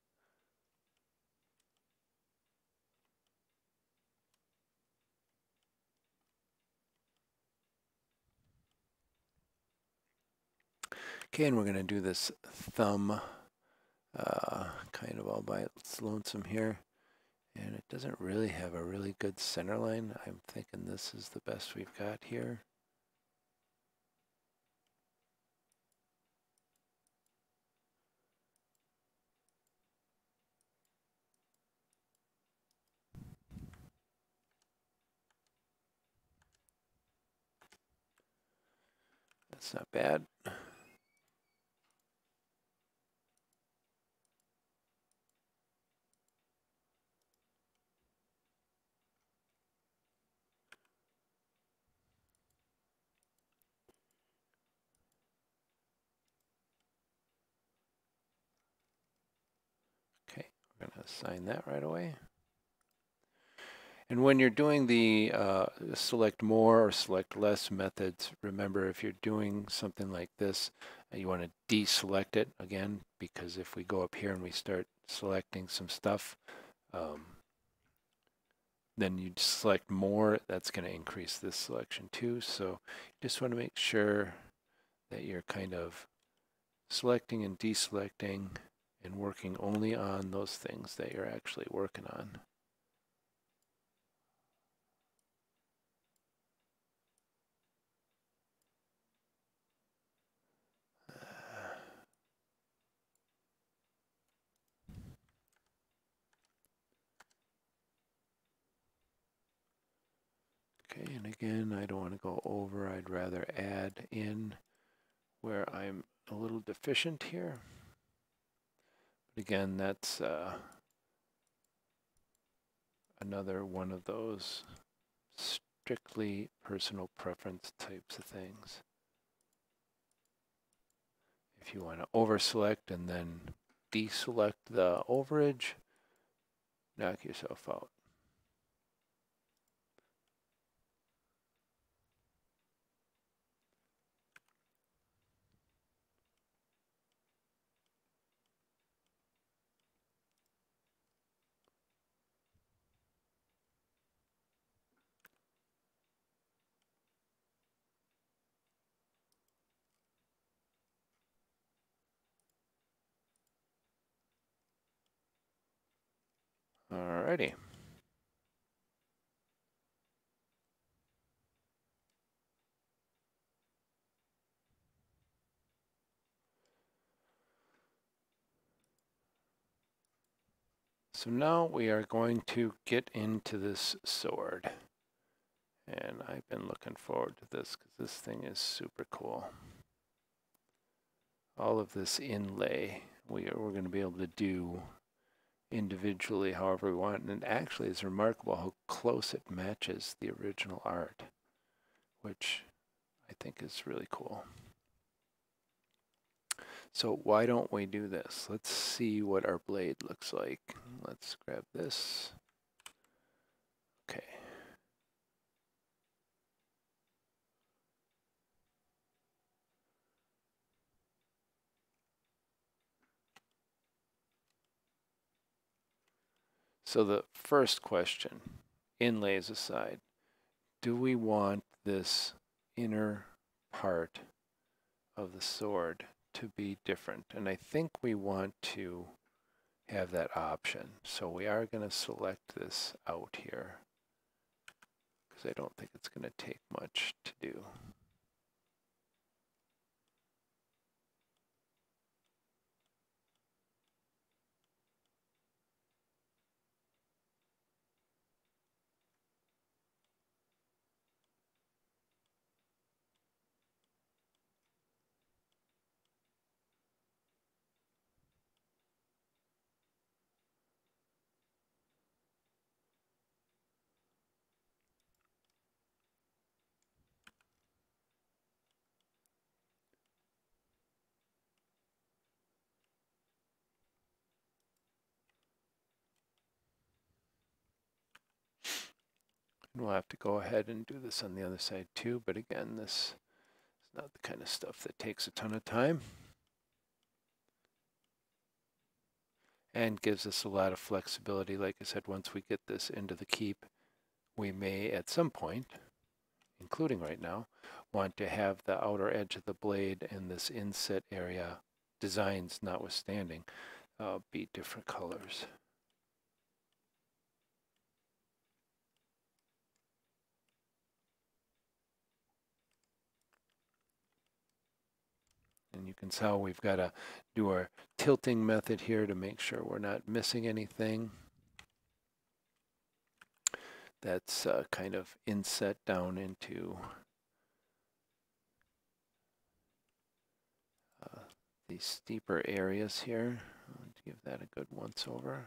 Okay, and we're going to do this thumb uh, kind of all by its lonesome here. And it doesn't really have a really good center line. I'm thinking this is the best we've got here. That's not bad. Okay, we're going to assign that right away. And when you're doing the uh, select more or select less methods, remember if you're doing something like this, you want to deselect it again, because if we go up here and we start selecting some stuff, um, then you select more, that's going to increase this selection too. So you just want to make sure that you're kind of selecting and deselecting and working only on those things that you're actually working on. Okay, and again, I don't want to go over. I'd rather add in where I'm a little deficient here. Again, that's uh, another one of those strictly personal preference types of things. If you want to over-select and then deselect the overage, knock yourself out. Alrighty. So now we are going to get into this sword. And I've been looking forward to this because this thing is super cool. All of this inlay we are, we're going to be able to do individually however we want. And actually it's remarkable how close it matches the original art, which I think is really cool. So why don't we do this? Let's see what our blade looks like. Let's grab this. Okay. So the first question, inlays aside, do we want this inner part of the sword to be different? And I think we want to have that option. So we are going to select this out here because I don't think it's going to take much to do. And we'll have to go ahead and do this on the other side too, but again, this is not the kind of stuff that takes a ton of time and gives us a lot of flexibility. Like I said, once we get this into the keep, we may at some point, including right now, want to have the outer edge of the blade and this inset area, designs notwithstanding, uh, be different colors. And you can tell we've got to do our tilting method here to make sure we're not missing anything. That's uh, kind of inset down into uh, these steeper areas here. I'll give that a good once over.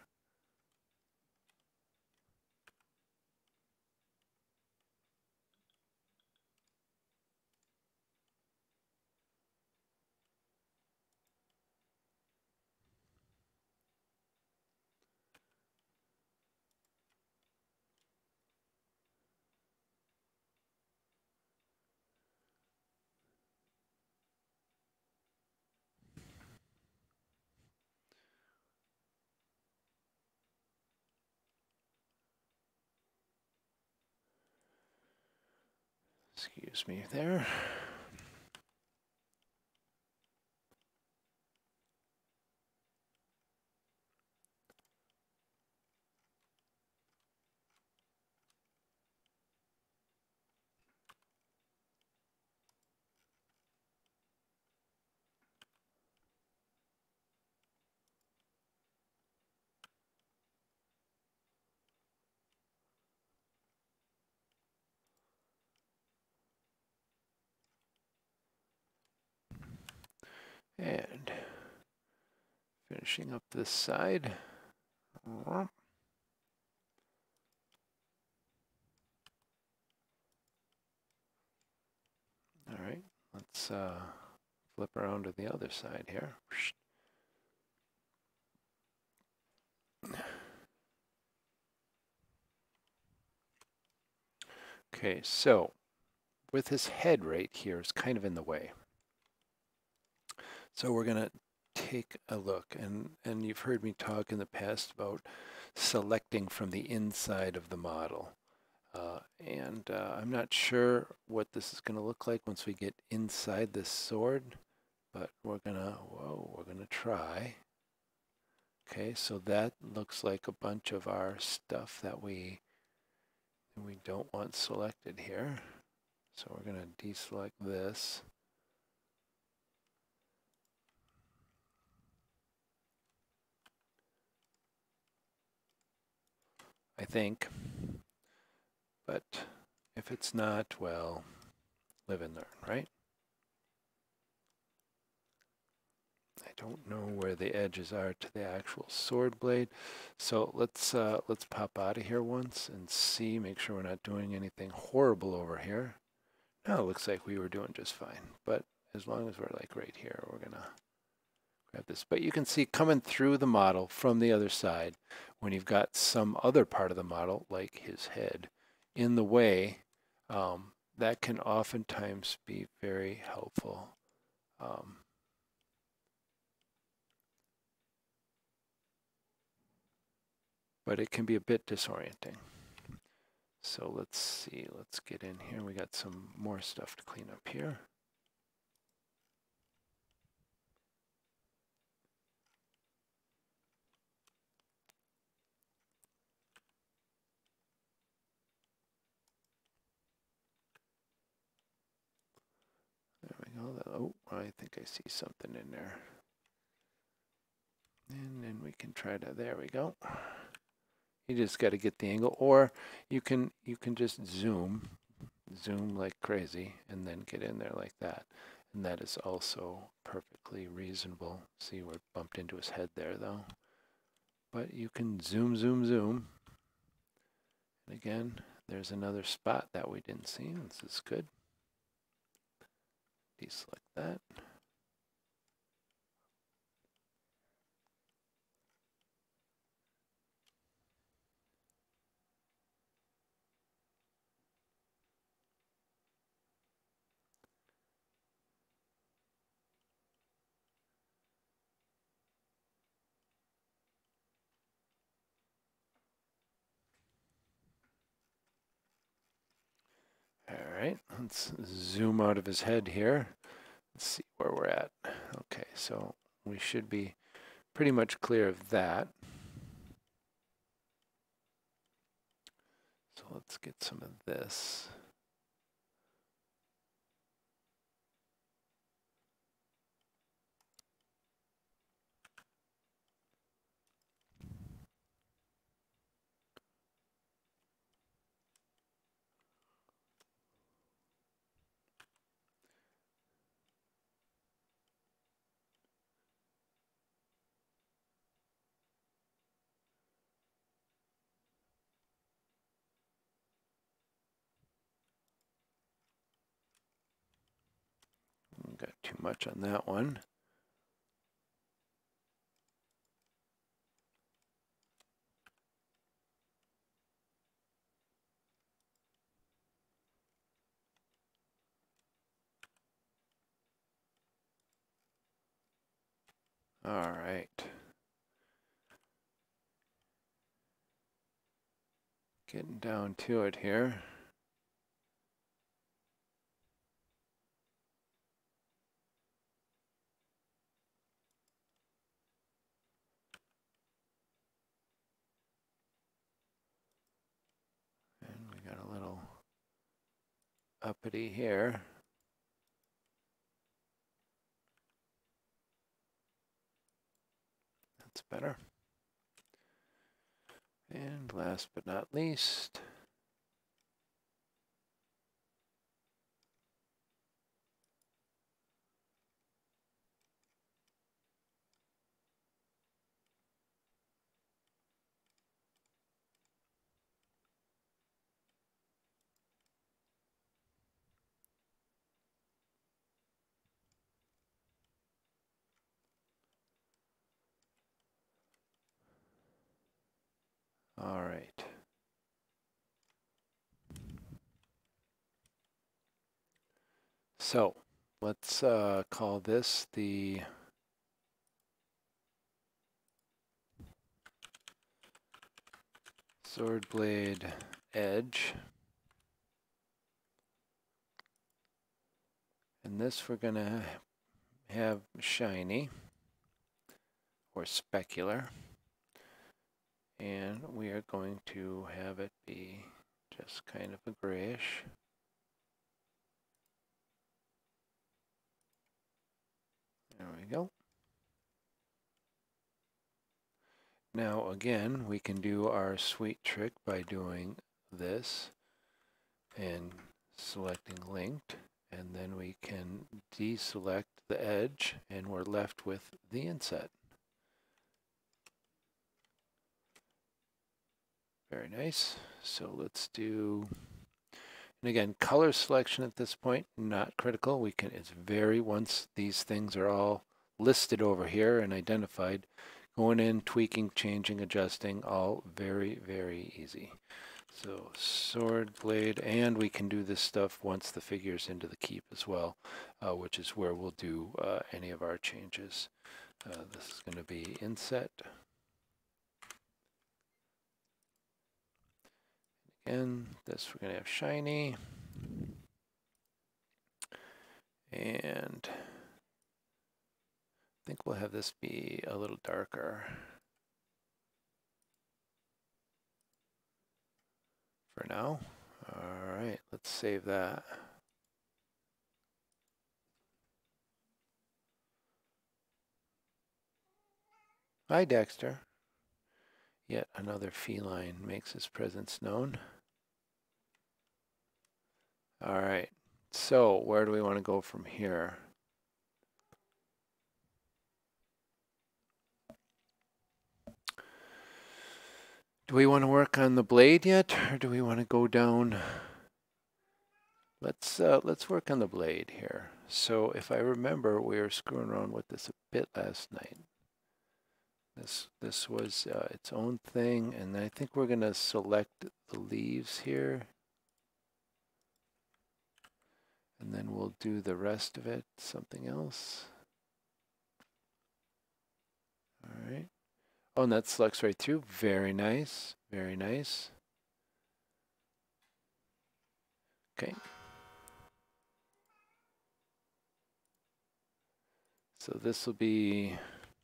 Excuse me there. And Finishing up this side. All right, let's uh, flip around to the other side here. Okay, so with his head right here is kind of in the way. So we're going to take a look, and, and you've heard me talk in the past about selecting from the inside of the model. Uh, and uh, I'm not sure what this is going to look like once we get inside this sword, but we're going to, whoa, we're going to try. Okay, so that looks like a bunch of our stuff that we, we don't want selected here. So we're going to deselect this. I think. But if it's not, well, live and learn, right? I don't know where the edges are to the actual sword blade. So let's uh, let's pop out of here once and see, make sure we're not doing anything horrible over here. No, it looks like we were doing just fine. But as long as we're like right here, we're gonna grab this. But you can see coming through the model from the other side, when you've got some other part of the model, like his head, in the way, um, that can oftentimes be very helpful. Um, but it can be a bit disorienting. So let's see, let's get in here. We got some more stuff to clean up here. There we go. Oh, I think I see something in there. And then we can try to, there we go. You just got to get the angle, or you can you can just zoom, zoom like crazy, and then get in there like that. And that is also perfectly reasonable. See, we're bumped into his head there, though. But you can zoom, zoom, zoom. And again, there's another spot that we didn't see. This is good. Deselect that. All right, let's zoom out of his head here. Let's see where we're at. Okay, so we should be pretty much clear of that. So let's get some of this. Got too much on that one. All right. Getting down to it here. And we got a little uppity here. That's better. And last but not least, All right. So let's uh, call this the sword blade edge. And this we're going to have shiny or specular. And we are going to have it be just kind of a grayish. There we go. Now again, we can do our sweet trick by doing this and selecting linked, and then we can deselect the edge and we're left with the inset. Very nice. So let's do, and again, color selection at this point, not critical. We can, it's very, once these things are all listed over here and identified, going in, tweaking, changing, adjusting, all very, very easy. So sword blade, and we can do this stuff once the figure's into the keep as well, uh, which is where we'll do uh, any of our changes. Uh, this is going to be inset. Again, this we're going to have shiny. And I think we'll have this be a little darker for now. All right, let's save that. Hi, Dexter. Yet another feline makes his presence known. All right, so where do we want to go from here? Do we want to work on the blade yet, or do we want to go down? Let's uh, let's work on the blade here. So if I remember, we were screwing around with this a bit last night. This this was uh, its own thing, and I think we're gonna select the leaves here, and then we'll do the rest of it something else. All right. Oh, and that selects right through. Very nice. Very nice. Okay. So this will be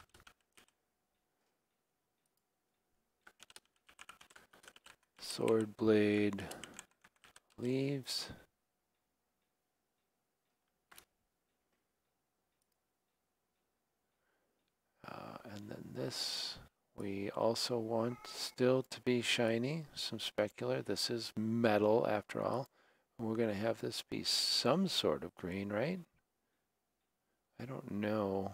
sword blade leaves. Uh, and then this, we also want still to be shiny, some specular. This is metal after all. We're going to have this be some sort of green, right? I don't know.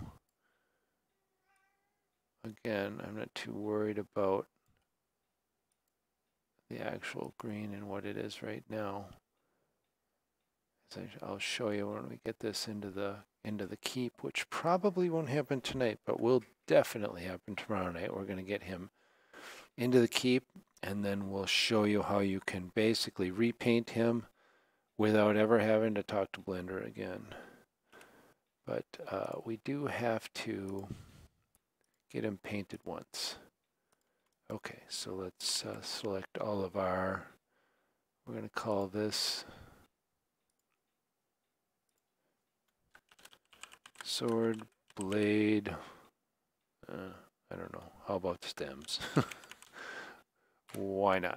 Again, I'm not too worried about the actual green and what it is right now. I'll show you when we get this into the into the keep, which probably won't happen tonight, but will definitely happen tomorrow night. We're going to get him into the keep, and then we'll show you how you can basically repaint him without ever having to talk to Blender again. But uh, we do have to get him painted once. Okay, so let's uh, select all of our, we're going to call this sword blade, uh, I don't know, how about stems? Why not?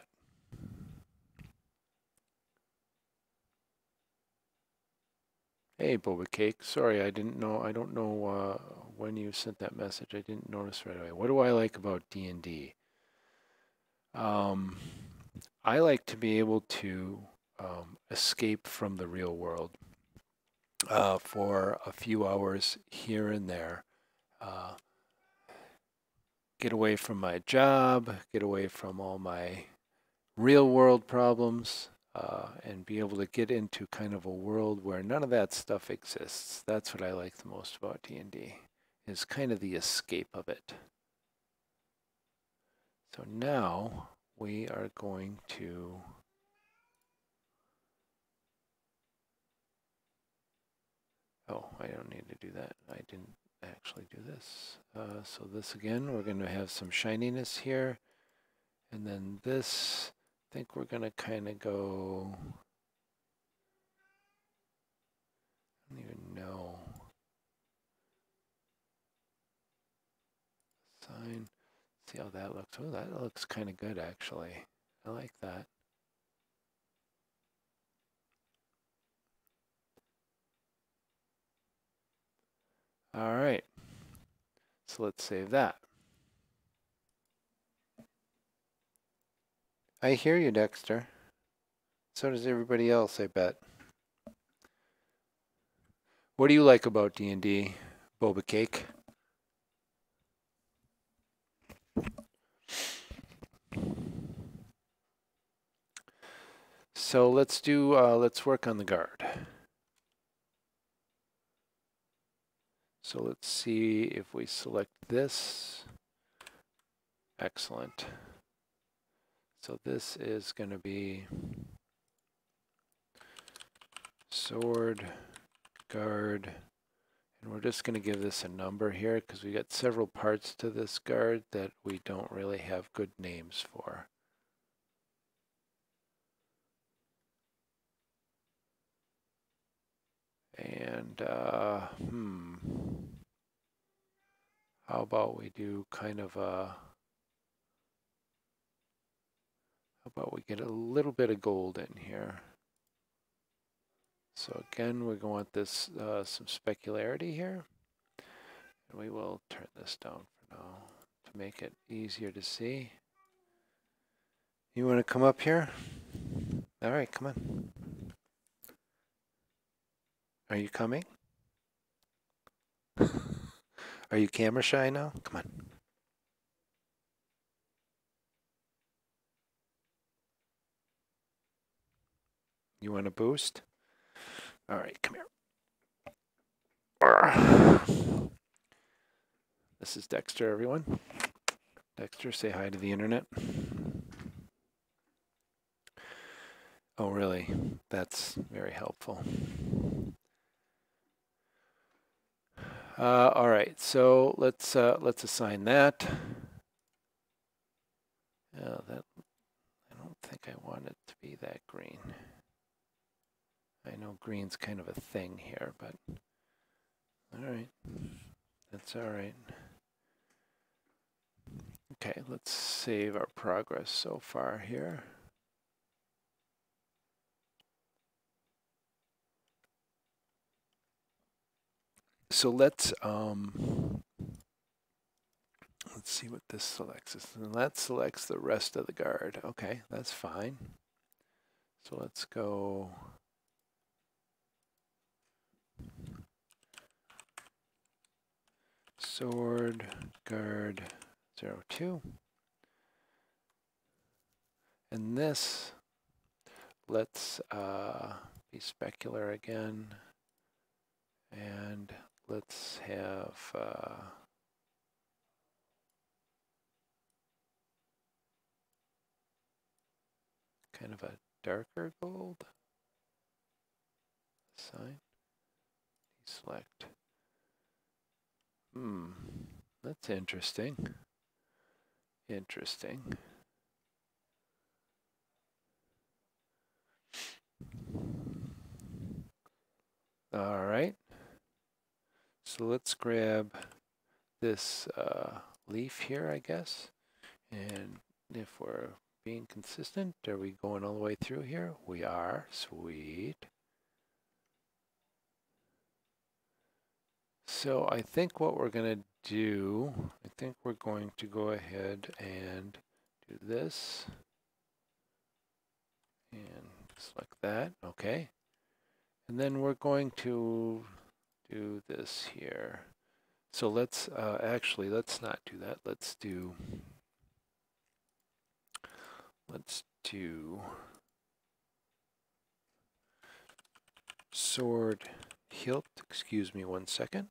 Hey, Boba Cake. Sorry, I didn't know. I don't know uh, when you sent that message. I didn't notice right away. What do I like about D and D? Um, I like to be able to um, escape from the real world uh, for a few hours here and there. Uh, get away from my job, get away from all my real world problems, uh, and be able to get into kind of a world where none of that stuff exists. That's what I like the most about D and D, is kind of the escape of it. So now we are going to oh, I don't need to do that. I didn't actually do this. Uh, so this again, we're going to have some shininess here. And then this, I think we're going to kind of go, I don't even know. Sign, see how that looks. Oh, that looks kind of good actually. I like that. All right, so let's save that. I hear you, Dexter. So does everybody else, I bet. What do you like about D and D, Boba Cake? So let's do, uh, let's work on the guard. So let's see if we select this. Excellent. So this is going to be sword, guard, and we're just going to give this a number here because we got several parts to this guard that we don't really have good names for. And, uh, hmm, how about we do kind of a, how about we get a little bit of gold in here. So again, we're going with this, uh, some specularity here. And we will turn this down for now to make it easier to see. You want to come up here? All right, come on. Are you coming? Are you camera shy now? Come on. You want a boost? All right, come here. This is Dexter, everyone. Dexter, say hi to the internet. Oh, really? That's very helpful. Uh, all right, so let's uh, let's assign that. Uh, that I don't think I want it to be that green. I know green's kind of a thing here, but all right, that's all right. Okay, let's save our progress so far here. So let's um, let's see what this selects. And that selects the rest of the guard. Okay, that's fine. So let's go. Sword, guard, zero two. And this, let's uh, be specular again. And let's have uh, kind of a darker gold. Assign, select. Hmm, that's interesting. Interesting. All right. So let's grab this uh, leaf here, I guess. And if we're being consistent, are we going all the way through here? We are. Sweet. So I think what we're going to do, I think we're going to go ahead and do this. And select that. Okay. And then we're going to do this here. So let's uh, actually, let's not do that. Let's do, let's do sword hilt. Excuse me one second.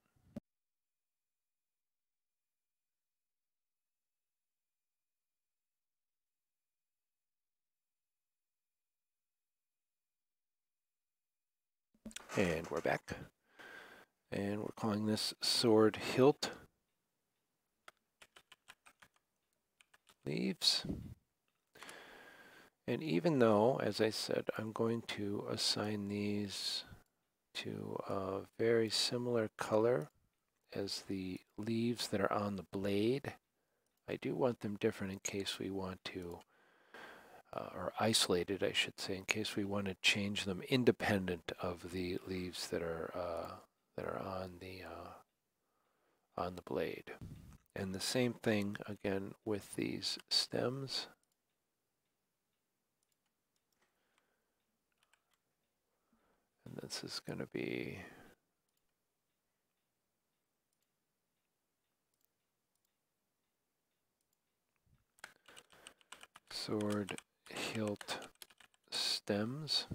And we're back. And we're calling this sword hilt leaves. And even though, as I said, I'm going to assign these to a very similar color as the leaves that are on the blade, I do want them different in case we want to, uh, or isolated, I should say, in case we want to change them independent of the leaves that are uh, that are on the uh, on the blade. And the same thing again with these stems. And this is going to be sword hilt stems.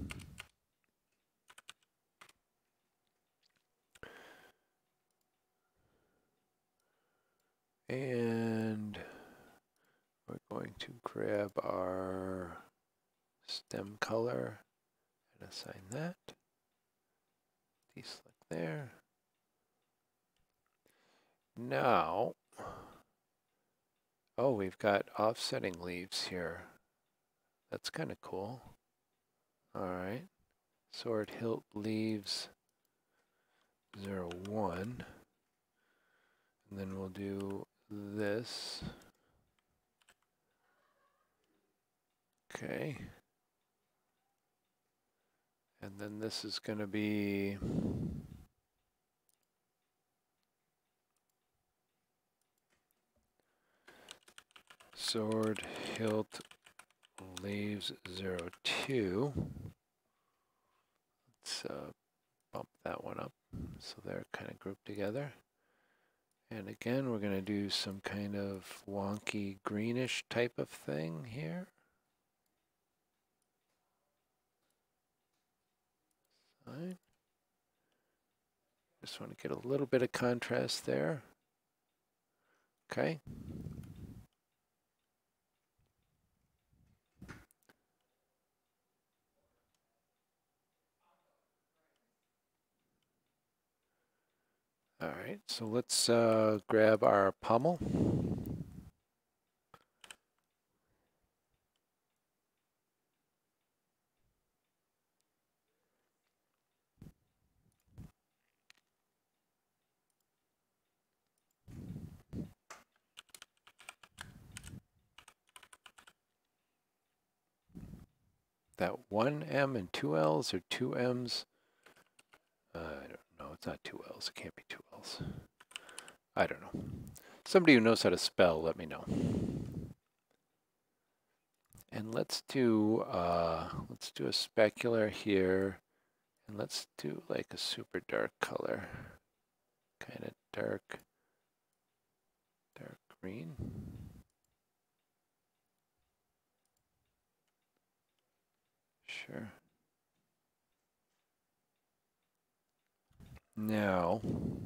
And we're going to grab our stem color and assign that. Deselect there. Now, oh, we've got offsetting leaves here. That's kind of cool. All right. Sword hilt leaves zero one. And then we'll do this. Okay. And then this is going to be sword hilt leaves zero two. Let's uh, bump that one up so they're kind of grouped together. And again, we're going to do some kind of wonky greenish type of thing here. Fine. Just want to get a little bit of contrast there. Okay. All right, so let's uh, grab our pommel. That one M and two L's or two M's? Uh, I don't know. It's not two L's. It can't be two L's. I don't know. Somebody who knows how to spell, let me know. And let's do uh, let's do a specular here, and let's do like a super dark color, kind of dark, dark green. Sure. Now,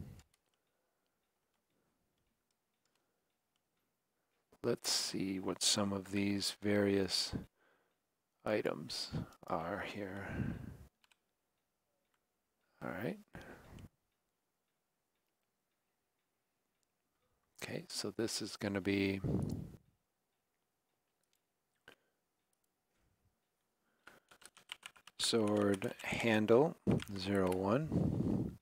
let's see what some of these various items are here. All right. Okay, so this is going to be sword handle zero one.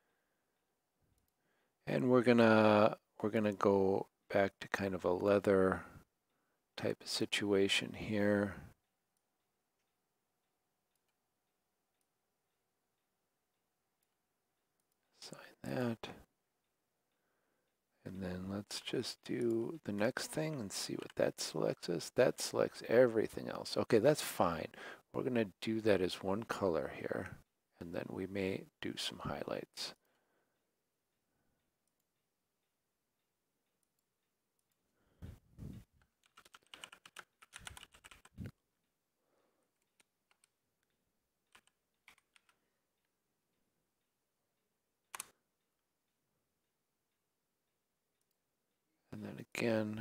And we're gonna we're gonna go back to kind of a leather type of situation here. Sign that. And then let's just do the next thing and see what that selects us. That selects everything else. Okay, that's fine. We're gonna do that as one color here, and then we may do some highlights. And then again,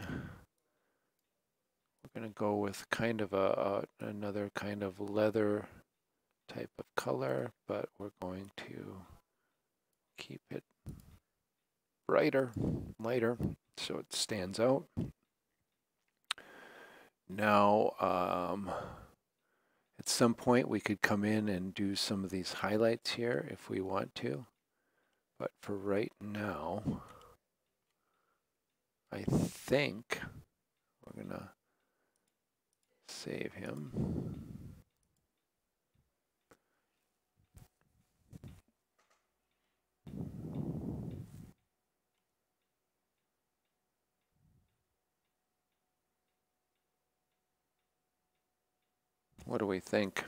we're going to go with kind of a, a another kind of leather type of color, but we're going to keep it brighter, lighter, so it stands out. Now, um, at some point we could come in and do some of these highlights here if we want to. But for right now, I think we're gonna save him. What do we think?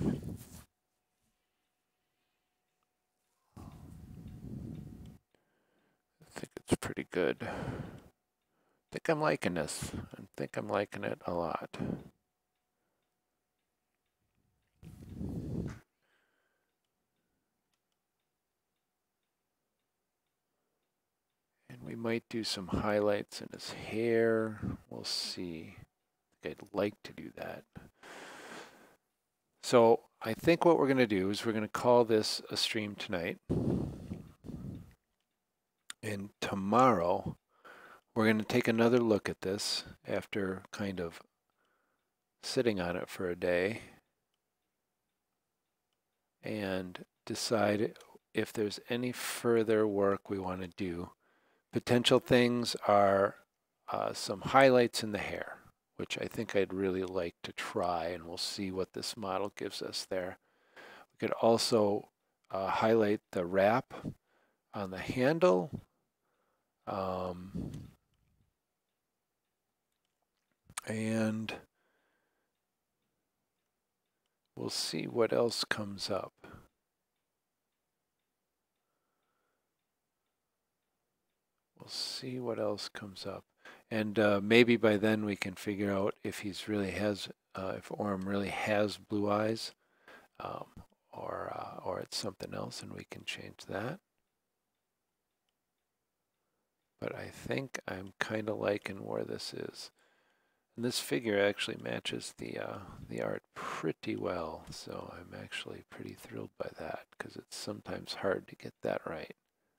I think it's pretty good. I think I'm liking this. I think I'm liking it a lot. And we might do some highlights in his hair. We'll see. I think I'd like to do that. So I think what we're going to do is we're going to call this a stream tonight. And tomorrow, we're going to take another look at this after kind of sitting on it for a day and decide if there's any further work we want to do. Potential things are uh, some highlights in the hair, which I think I'd really like to try, and we'll see what this model gives us there. We could also uh, highlight the wrap on the handle. Um, and we'll see what else comes up. We'll see what else comes up. And uh, maybe by then we can figure out if he's really has, uh, if Orm really has blue eyes, um, or, uh, or it's something else, and we can change that. But I think I'm kind of liking where this is. And this figure actually matches the uh, the art pretty well, so I'm actually pretty thrilled by that, because it's sometimes hard to get that right.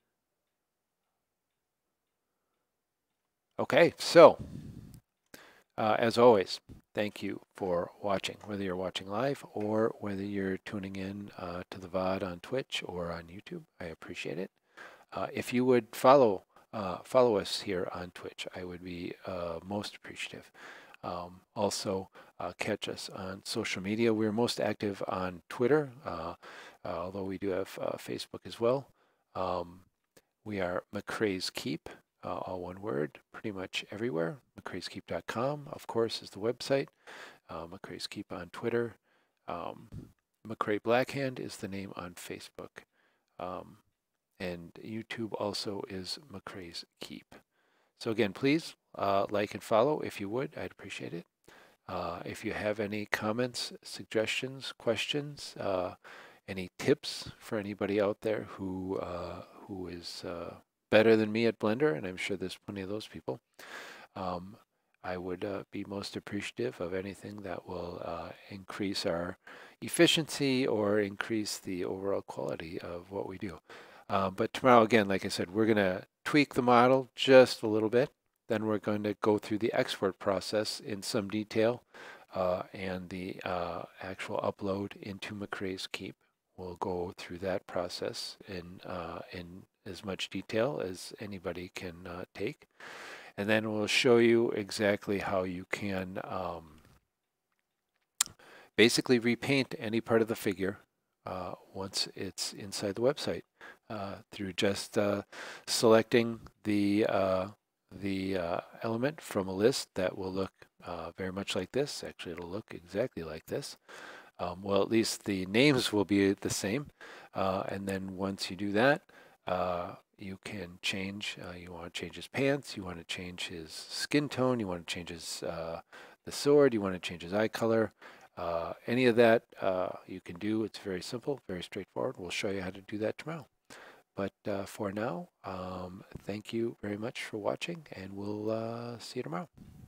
Okay, so uh, as always, thank you for watching, whether you're watching live or whether you're tuning in uh, to the V O D on Twitch or on YouTube. I appreciate it. Uh, if you would follow uh, follow us here on Twitch, I would be uh, most appreciative. Um, also, uh, catch us on social media. We're most active on Twitter, uh, uh, although we do have uh, Facebook as well. Um, we are McCrae's Keep, uh, all one word, pretty much everywhere. McCrae's Keep dot com, of course, is the website. Uh, McCrae's Keep on Twitter. Um, McCrae Blackhand is the name on Facebook. Um, and YouTube also is McCrae's Keep. So again, please uh, like and follow if you would. I'd appreciate it. Uh, if you have any comments, suggestions, questions, uh, any tips for anybody out there who uh, who is uh, better than me at Blender, and I'm sure there's plenty of those people, um, I would uh, be most appreciative of anything that will uh, increase our efficiency or increase the overall quality of what we do. Uh, but tomorrow, again, like I said, we're going to tweak the model just a little bit. Then we're going to go through the export process in some detail uh, and the uh, actual upload into McCrae's Keep. We'll go through that process in, uh, in as much detail as anybody can uh, take. And then we'll show you exactly how you can um, basically repaint any part of the figure uh, once it's inside the website. Uh, through just uh, selecting the uh, the uh, element from a list that will look uh, very much like this. Actually, it'll look exactly like this. Um, well, at least the names will be the same. Uh, and then once you do that, uh, you can change. Uh, you want to change his pants. You want to change his skin tone. You want to change his uh, the sword. You want to change his eye color. Uh, any of that uh, you can do. It's very simple, very straightforward. We'll show you how to do that tomorrow. But uh, for now, um, thank you very much for watching, and we'll uh, see you tomorrow.